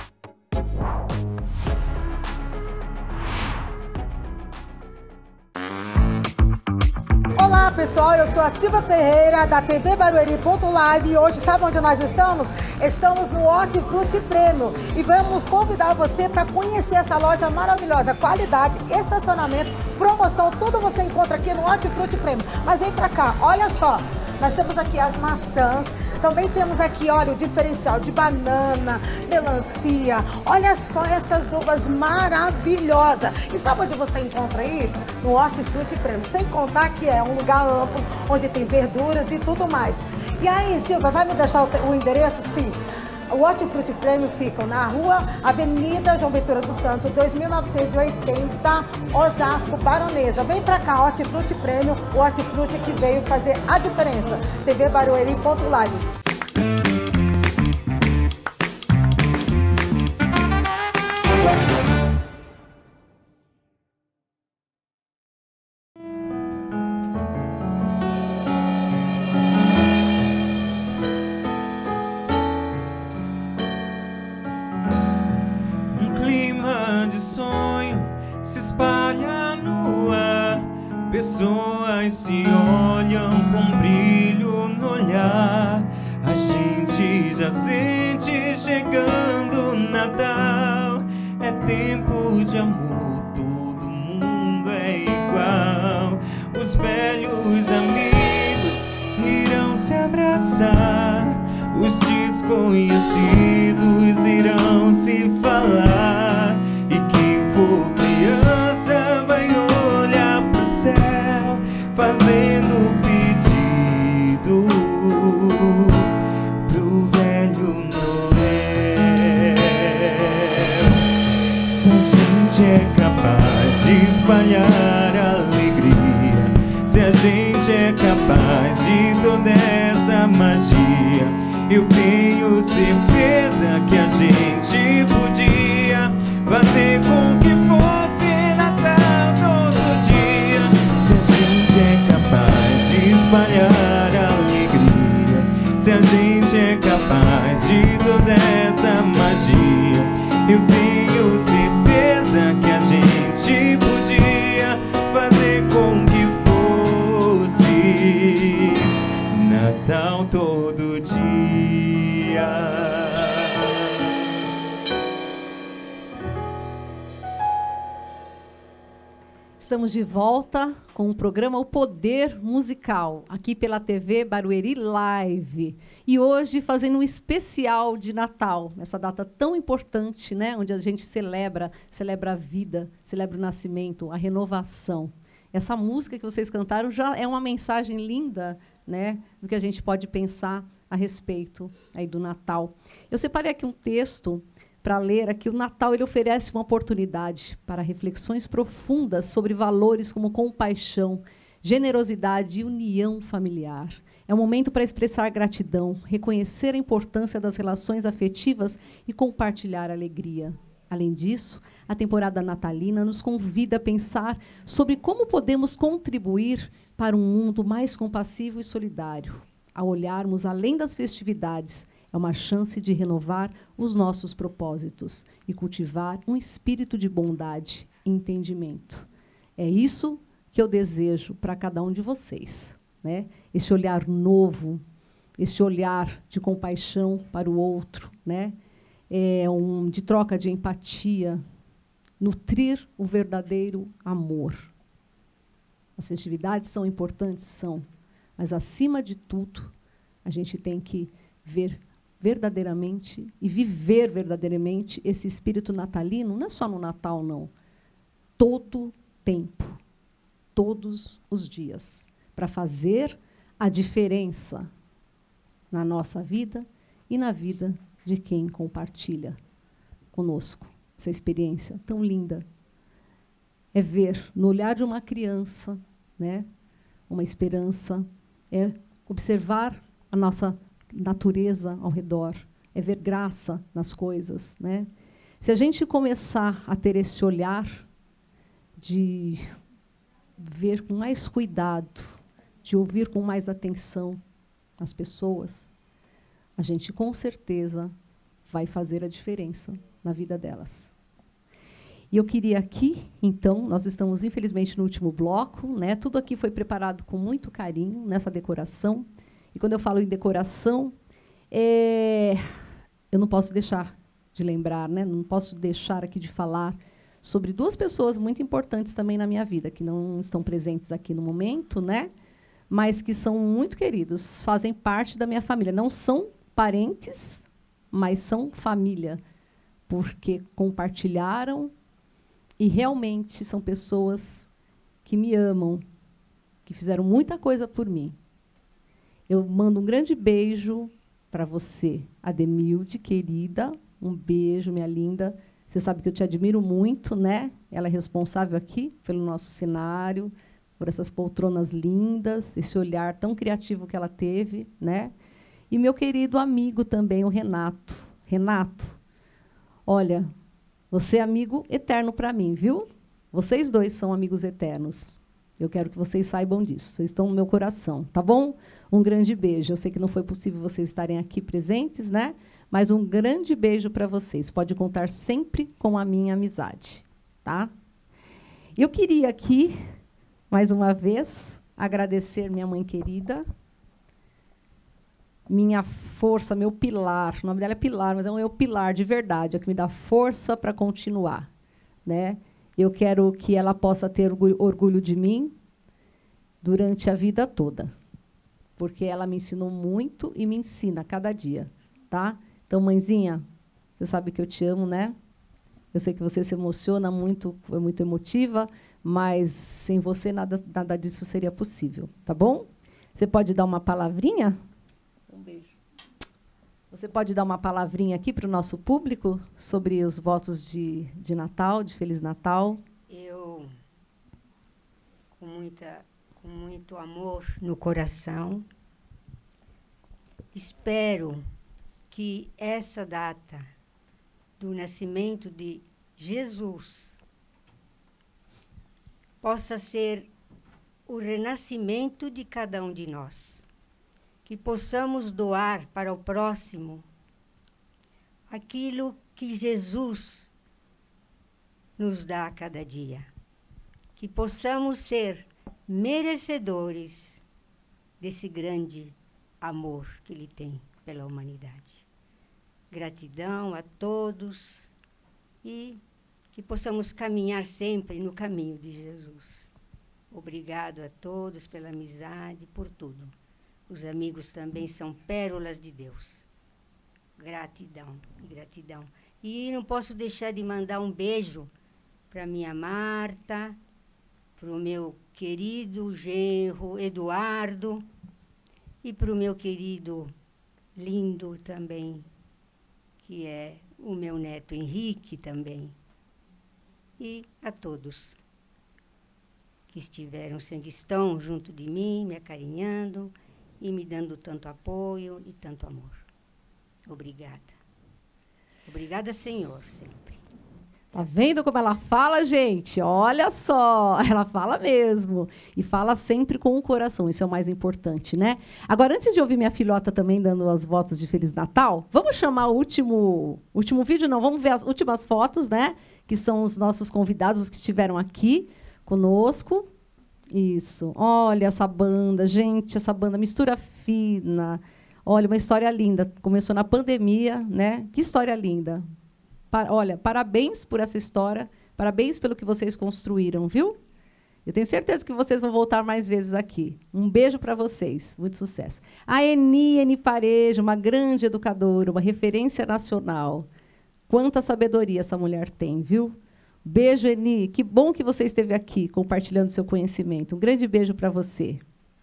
S10: Olá pessoal, eu sou a Silva Ferreira da TV Barueri.live e hoje sabe onde nós estamos? Estamos no Hortifruti Prêmio e vamos convidar você para conhecer essa loja maravilhosa, qualidade, estacionamento, promoção, tudo você encontra aqui no Hortifruti Prêmio. Mas vem para cá, olha só, nós temos aqui as maçãs, também temos aqui, olha, o diferencial de banana, melancia, olha só essas uvas maravilhosas. E sabe onde você encontra isso? No Hortifruti Prêmio, sem contar que é um lugar amplo, onde tem verduras e tudo mais. E aí, Silva, vai me deixar o endereço? Sim. O Hortifruti Prêmio fica na rua Avenida João Ventura do Santo, 2980, Osasco, Baronesa. Vem pra cá, Hortifruti Prêmio, o Hortifruti que veio fazer a diferença. TV Barueri.live.
S2: Pessoas se olham com brilho no olhar. A gente já sente chegando o Natal. É tempo de amor, todo mundo é igual. Os velhos amigos irão se abraçar. Os desconhecidos irão se falar. E quem for criança vai olhar pro céu, fazendo pedido. gente é capaz de espalhar alegria, se a gente é capaz de toda essa magia, eu tenho certeza que a gente podia fazer com que fosse Natal todo dia. Se a gente é capaz de espalhar alegria, se a gente é capaz de toda essa magia, eu tenho certeza que a gente podia fazer com que fosse Natal todo dia.
S1: Estamos de volta com o programa O Poder Musical, aqui pela TV Barueri Live. E hoje fazendo um especial de Natal, essa data tão importante, né, onde a gente celebra a vida, celebra o nascimento, a renovação. Essa música que vocês cantaram já é uma mensagem linda, né, do que a gente pode pensar a respeito aí do Natal. Eu separei aqui um texto para ler aqui. O Natal ele oferece uma oportunidade para reflexões profundas sobre valores como compaixão, generosidade e união familiar. É um momento para expressar gratidão, reconhecer a importância das relações afetivas e compartilhar alegria. Além disso, a temporada natalina nos convida a pensar sobre como podemos contribuir para um mundo mais compassivo e solidário. Ao olharmos além das festividades, é uma chance de renovar os nossos propósitos e cultivar um espírito de bondade e entendimento. É isso que eu desejo para cada um de vocês, né? Esse olhar novo, esse olhar de compaixão para o outro, né? De troca de empatia, nutrir o verdadeiro amor. As festividades são importantes, são, mas, acima de tudo, a gente tem que ver verdadeiramente e viver verdadeiramente esse espírito natalino, não é só no Natal, não. Todo tempo, todos os dias, para fazer a diferença na nossa vida e na vida de quem compartilha conosco essa experiência tão linda. É ver no olhar de uma criança, né, uma esperança, é observar a nossa natureza ao redor, é ver graça nas coisas, né? Se a gente começar a ter esse olhar de ver com mais cuidado, de ouvir com mais atenção as pessoas, a gente com certeza vai fazer a diferença na vida delas. E eu queria aqui, então, nós estamos infelizmente no último bloco, né? Tudo aqui foi preparado com muito carinho nessa decoração. E quando eu falo em decoração, eu não posso deixar de lembrar, né? Não posso deixar aqui de falar sobre duas pessoas muito importantes também na minha vida, que não estão presentes aqui no momento, né? Mas que são muito queridos, fazem parte da minha família. Não são parentes, mas são família, porque compartilharam e realmente são pessoas que me amam, que fizeram muita coisa por mim. Eu mando um grande beijo para você, Ademilde, querida. Um beijo, minha linda. Você sabe que eu te admiro muito, né? Ela é responsável aqui pelo nosso cenário, por essas poltronas lindas, esse olhar tão criativo que ela teve, né? E meu querido amigo também, o Renato. Renato, olha, você é amigo eterno para mim, viu? Vocês dois são amigos eternos. Eu quero que vocês saibam disso. Vocês estão no meu coração, tá bom? Um grande beijo. Eu sei que não foi possível vocês estarem aqui presentes, né? Mas um grande beijo para vocês. Pode contar sempre com a minha amizade, tá? Eu queria aqui, mais uma vez, agradecer minha mãe querida, minha força, meu pilar. O nome dela é Pilar, mas é o meu pilar de verdade, é o que me dá força para continuar, né? Eu quero que ela possa ter orgulho de mim durante a vida toda, porque ela me ensinou muito e me ensina a cada dia, tá? Então, mãezinha, você sabe que eu te amo, né? Eu sei que você se emociona muito, é muito emotiva, mas sem você nada disso seria possível, tá bom? Você pode dar uma palavrinha? Um beijo. Você pode dar uma palavrinha aqui para o nosso público sobre os votos de Natal, de Feliz Natal?
S8: Eu, com muito amor no coração, espero que essa data do nascimento de Jesus possa ser o renascimento de cada um de nós. Que possamos doar para o próximo aquilo que Jesus nos dá a cada dia. Que possamos ser merecedores desse grande amor que Ele tem pela humanidade. Gratidão a todos e que possamos caminhar sempre no caminho de Jesus. Obrigado a todos pela amizade, por tudo. Os amigos também são pérolas de Deus. Gratidão, gratidão. E não posso deixar de mandar um beijo para minha Marta, para o meu querido genro Eduardo e para o meu querido lindo também, que é o meu neto Henrique também. E a todos que estão junto de mim, me acarinhando e me dando tanto apoio e tanto amor. Obrigada. Obrigada, Senhor, sempre.
S1: Tá vendo como ela fala, gente? Olha só, ela fala mesmo. E fala sempre com o coração, isso é o mais importante, né? Agora, antes de ouvir minha filhota também dando os votos de Feliz Natal, vamos chamar o último vídeo, não, vamos ver as últimas fotos, né? Que são os nossos convidados, os que estiveram aqui conosco. Isso, olha essa banda, gente, essa banda Mistura Fina. Olha, uma história linda, começou na pandemia, né? Que história linda. Olha, parabéns por essa história, parabéns pelo que vocês construíram, viu? Eu tenho certeza que vocês vão voltar mais vezes aqui. Um beijo para vocês, muito sucesso. A Eni Parejo, uma grande educadora, uma referência nacional. Quanta sabedoria essa mulher tem, viu? Beijo, Eni. Que bom que você esteve aqui compartilhando seu conhecimento. Um grande beijo para você.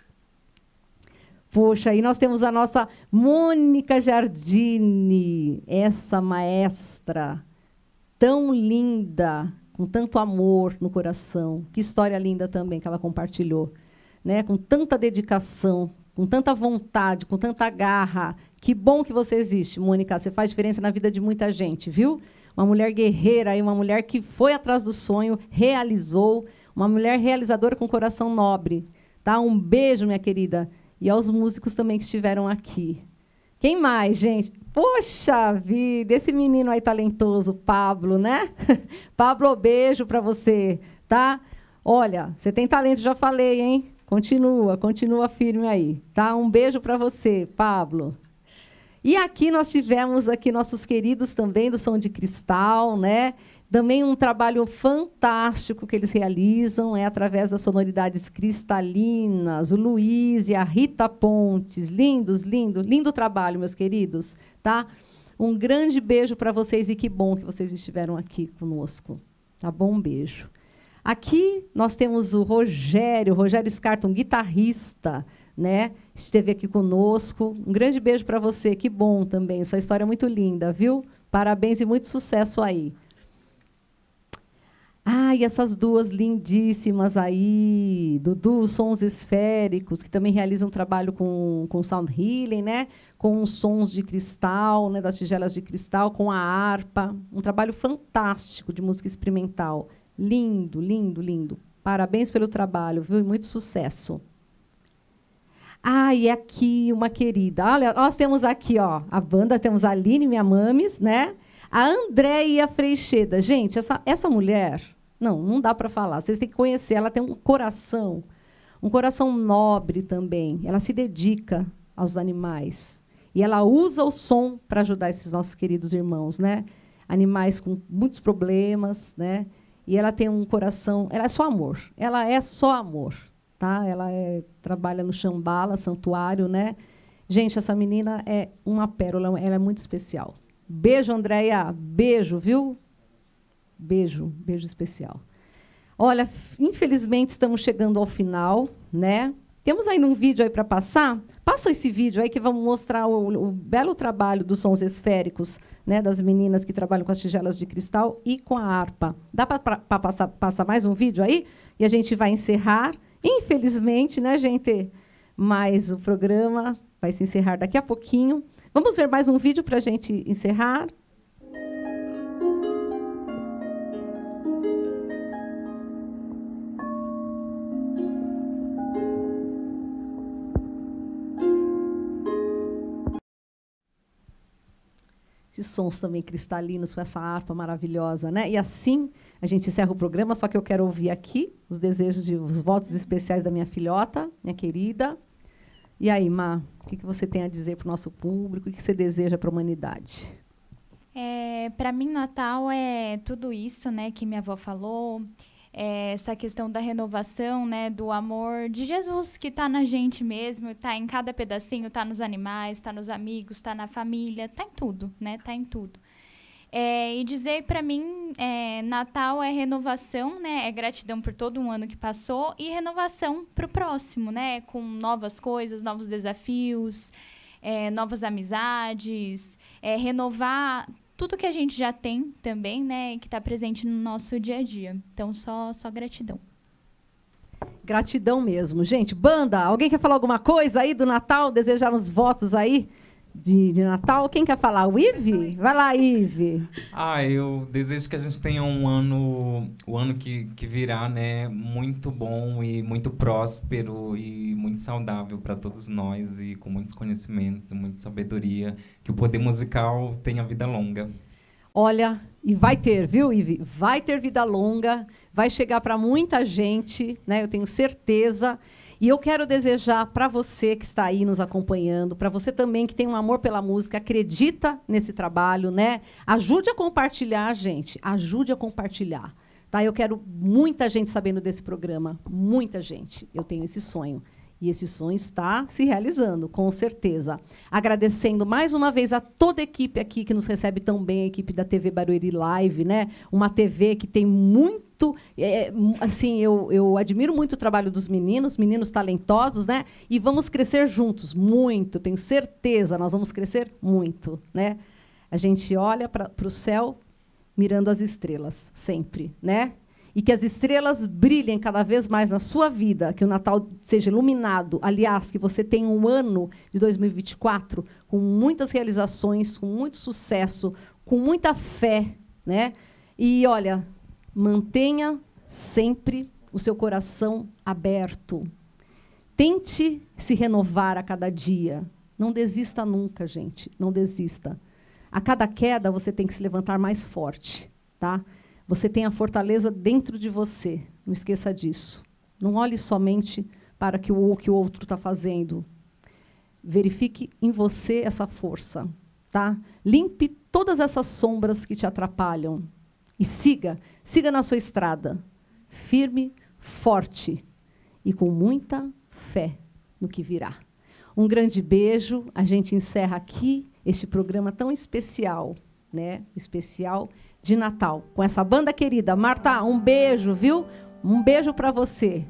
S1: Poxa, aí nós temos a nossa Mônica Giardini, essa maestra tão linda, com tanto amor no coração. Que história linda também que ela compartilhou, né? Com tanta dedicação, com tanta vontade, com tanta garra. Que bom que você existe, Mônica. Você faz diferença na vida de muita gente, viu? Uma mulher guerreira, uma mulher que foi atrás do sonho, realizou, uma mulher realizadora com coração nobre. Tá? Um beijo, minha querida. E aos músicos também que estiveram aqui. Quem mais, gente? Poxa vida, esse menino aí talentoso, Pablo, né? Pablo, beijo para você, tá? Olha, você tem talento, já falei, hein? Continua firme aí, tá? Um beijo para você, Pablo. E aqui nós tivemos aqui nossos queridos também do Som de Cristal, né? Também um trabalho fantástico que eles realizam através das sonoridades cristalinas, o Luiz e a Rita Pontes. Lindo trabalho, meus queridos. Tá? Um grande beijo para vocês e que bom que vocês estiveram aqui conosco. Tá bom? Um beijo. Aqui nós temos o Rogério Scarton, guitarrista, né? Esteve aqui conosco. Um grande beijo para você, que bom também. Sua história é muito linda, viu? Parabéns e muito sucesso aí. Ah, e essas duas lindíssimas aí, Dudu Sons Esféricos, que também realizam um trabalho com sound healing, né? Com sons de cristal, né? Das tigelas de cristal, com a harpa. Um trabalho fantástico de música experimental. Lindo, lindo, lindo. Parabéns pelo trabalho, viu? E muito sucesso. Ah, e aqui uma querida. Olha, nós temos aqui, ó, a banda, temos a Aline, minha mames, né? A Andréia Freixeda. Gente, essa mulher, não dá para falar. Vocês têm que conhecer. Ela tem um coração nobre também. Ela se dedica aos animais. E ela usa o som para ajudar esses nossos queridos irmãos, né? Animais com muitos problemas, né? E ela tem um coração... Ela é só amor. Ela é só amor. Tá? Ela trabalha no Shambhala, santuário, né? Gente, essa menina é uma pérola. Ela é muito especial. Beijo, Andréia. Beijo, viu? Beijo especial. Olha, infelizmente estamos chegando ao final, né? Temos aí um vídeo aí para passar? Passa esse vídeo aí que vamos mostrar o belo trabalho dos sons esféricos, né, das meninas que trabalham com as tigelas de cristal e com a harpa. Dá para passar mais um vídeo aí? E a gente vai encerrar. Infelizmente, né, gente? Mas o programa vai se encerrar daqui a pouquinho. Vamos ver mais um vídeo para a gente encerrar. Esses sons também cristalinos com essa harpa maravilhosa, né? E assim a gente encerra o programa, só que eu quero ouvir aqui os desejos e os votos especiais da minha filhota, minha querida. E aí, Má, o que você tem a dizer para o nosso público? O que você deseja para a humanidade?
S9: Para mim, Natal é tudo isso, né, que minha avó falou. Essa questão da renovação, né, do amor de Jesus que está na gente mesmo, está em cada pedacinho, está nos animais, está nos amigos, está na família, está em tudo, né, está em tudo. E dizer para mim, Natal é renovação, né, é gratidão por todo um ano que passou e renovação para o próximo, né, com novas coisas, novos desafios, novas amizades, renovar tudo que a gente já tem também, né, que está presente no nosso dia a dia. Então, só gratidão.
S1: Gratidão mesmo. Gente, banda, alguém quer falar alguma coisa aí do Natal? Desejar uns votos aí de Natal? Quem quer falar? O Ive? Vai lá, Ive.
S11: Eu desejo que a gente tenha o ano que virá, né, muito bom e muito próspero e muito saudável para todos nós e com muitos conhecimentos e muita sabedoria, que o poder musical tenha vida longa.
S1: Olha, e vai ter, viu, Ive? Vai ter vida longa, vai chegar para muita gente, né? Eu tenho certeza. E eu quero desejar para você que está aí nos acompanhando, para você também que tem um amor pela música, acredita nesse trabalho, né? Ajude a compartilhar, gente. Ajude a compartilhar. Tá? Eu quero muita gente sabendo desse programa. Muita gente. Eu tenho esse sonho. E esse sonho está se realizando, com certeza. Agradecendo mais uma vez a toda a equipe aqui que nos recebe tão bem, a equipe da TV Barueri Live, né? Uma TV que tem muito... assim, eu admiro muito o trabalho dos meninos talentosos, né? E vamos crescer juntos, muito, tenho certeza, nós vamos crescer muito, né? A gente olha para o céu mirando as estrelas, sempre, né? E que as estrelas brilhem cada vez mais na sua vida, que o Natal seja iluminado. Aliás, que você tenha um ano de 2024 com muitas realizações, com muito sucesso, com muita fé, né? E, olha, mantenha sempre o seu coração aberto. Tente se renovar a cada dia. Não desista nunca, gente. Não desista. A cada queda, você tem que se levantar mais forte, tá? Você tem a fortaleza dentro de você. Não esqueça disso. Não olhe somente para que o outro está fazendo. Verifique em você essa força. Tá? Limpe todas essas sombras que te atrapalham. E siga na sua estrada. Firme, forte e com muita fé no que virá. Um grande beijo. A gente encerra aqui este programa tão especial, né? Especial de Natal, com essa banda querida. Marta, um beijo, viu? Um beijo para você.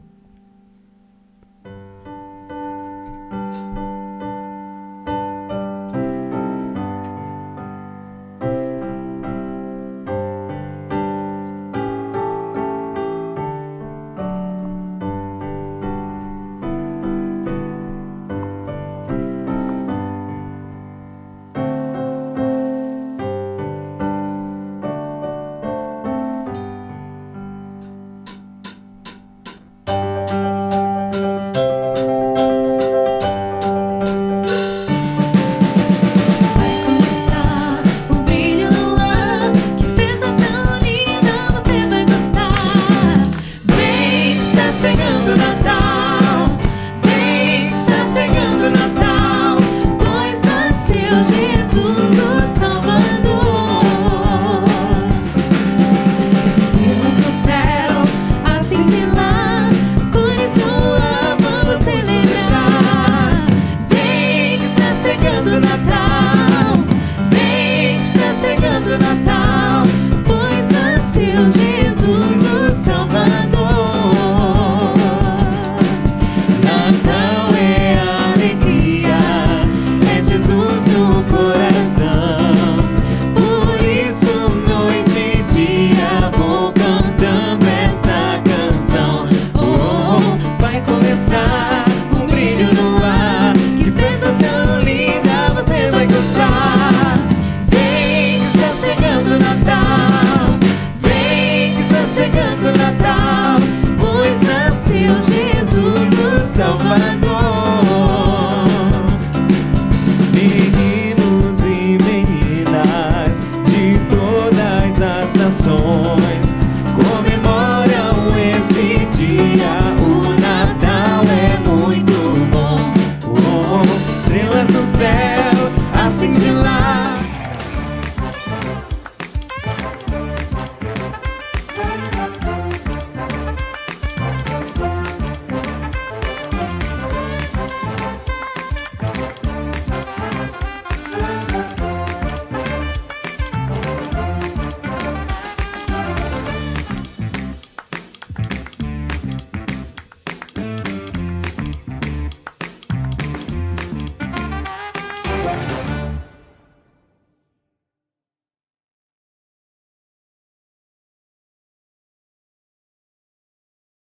S10: Tchau.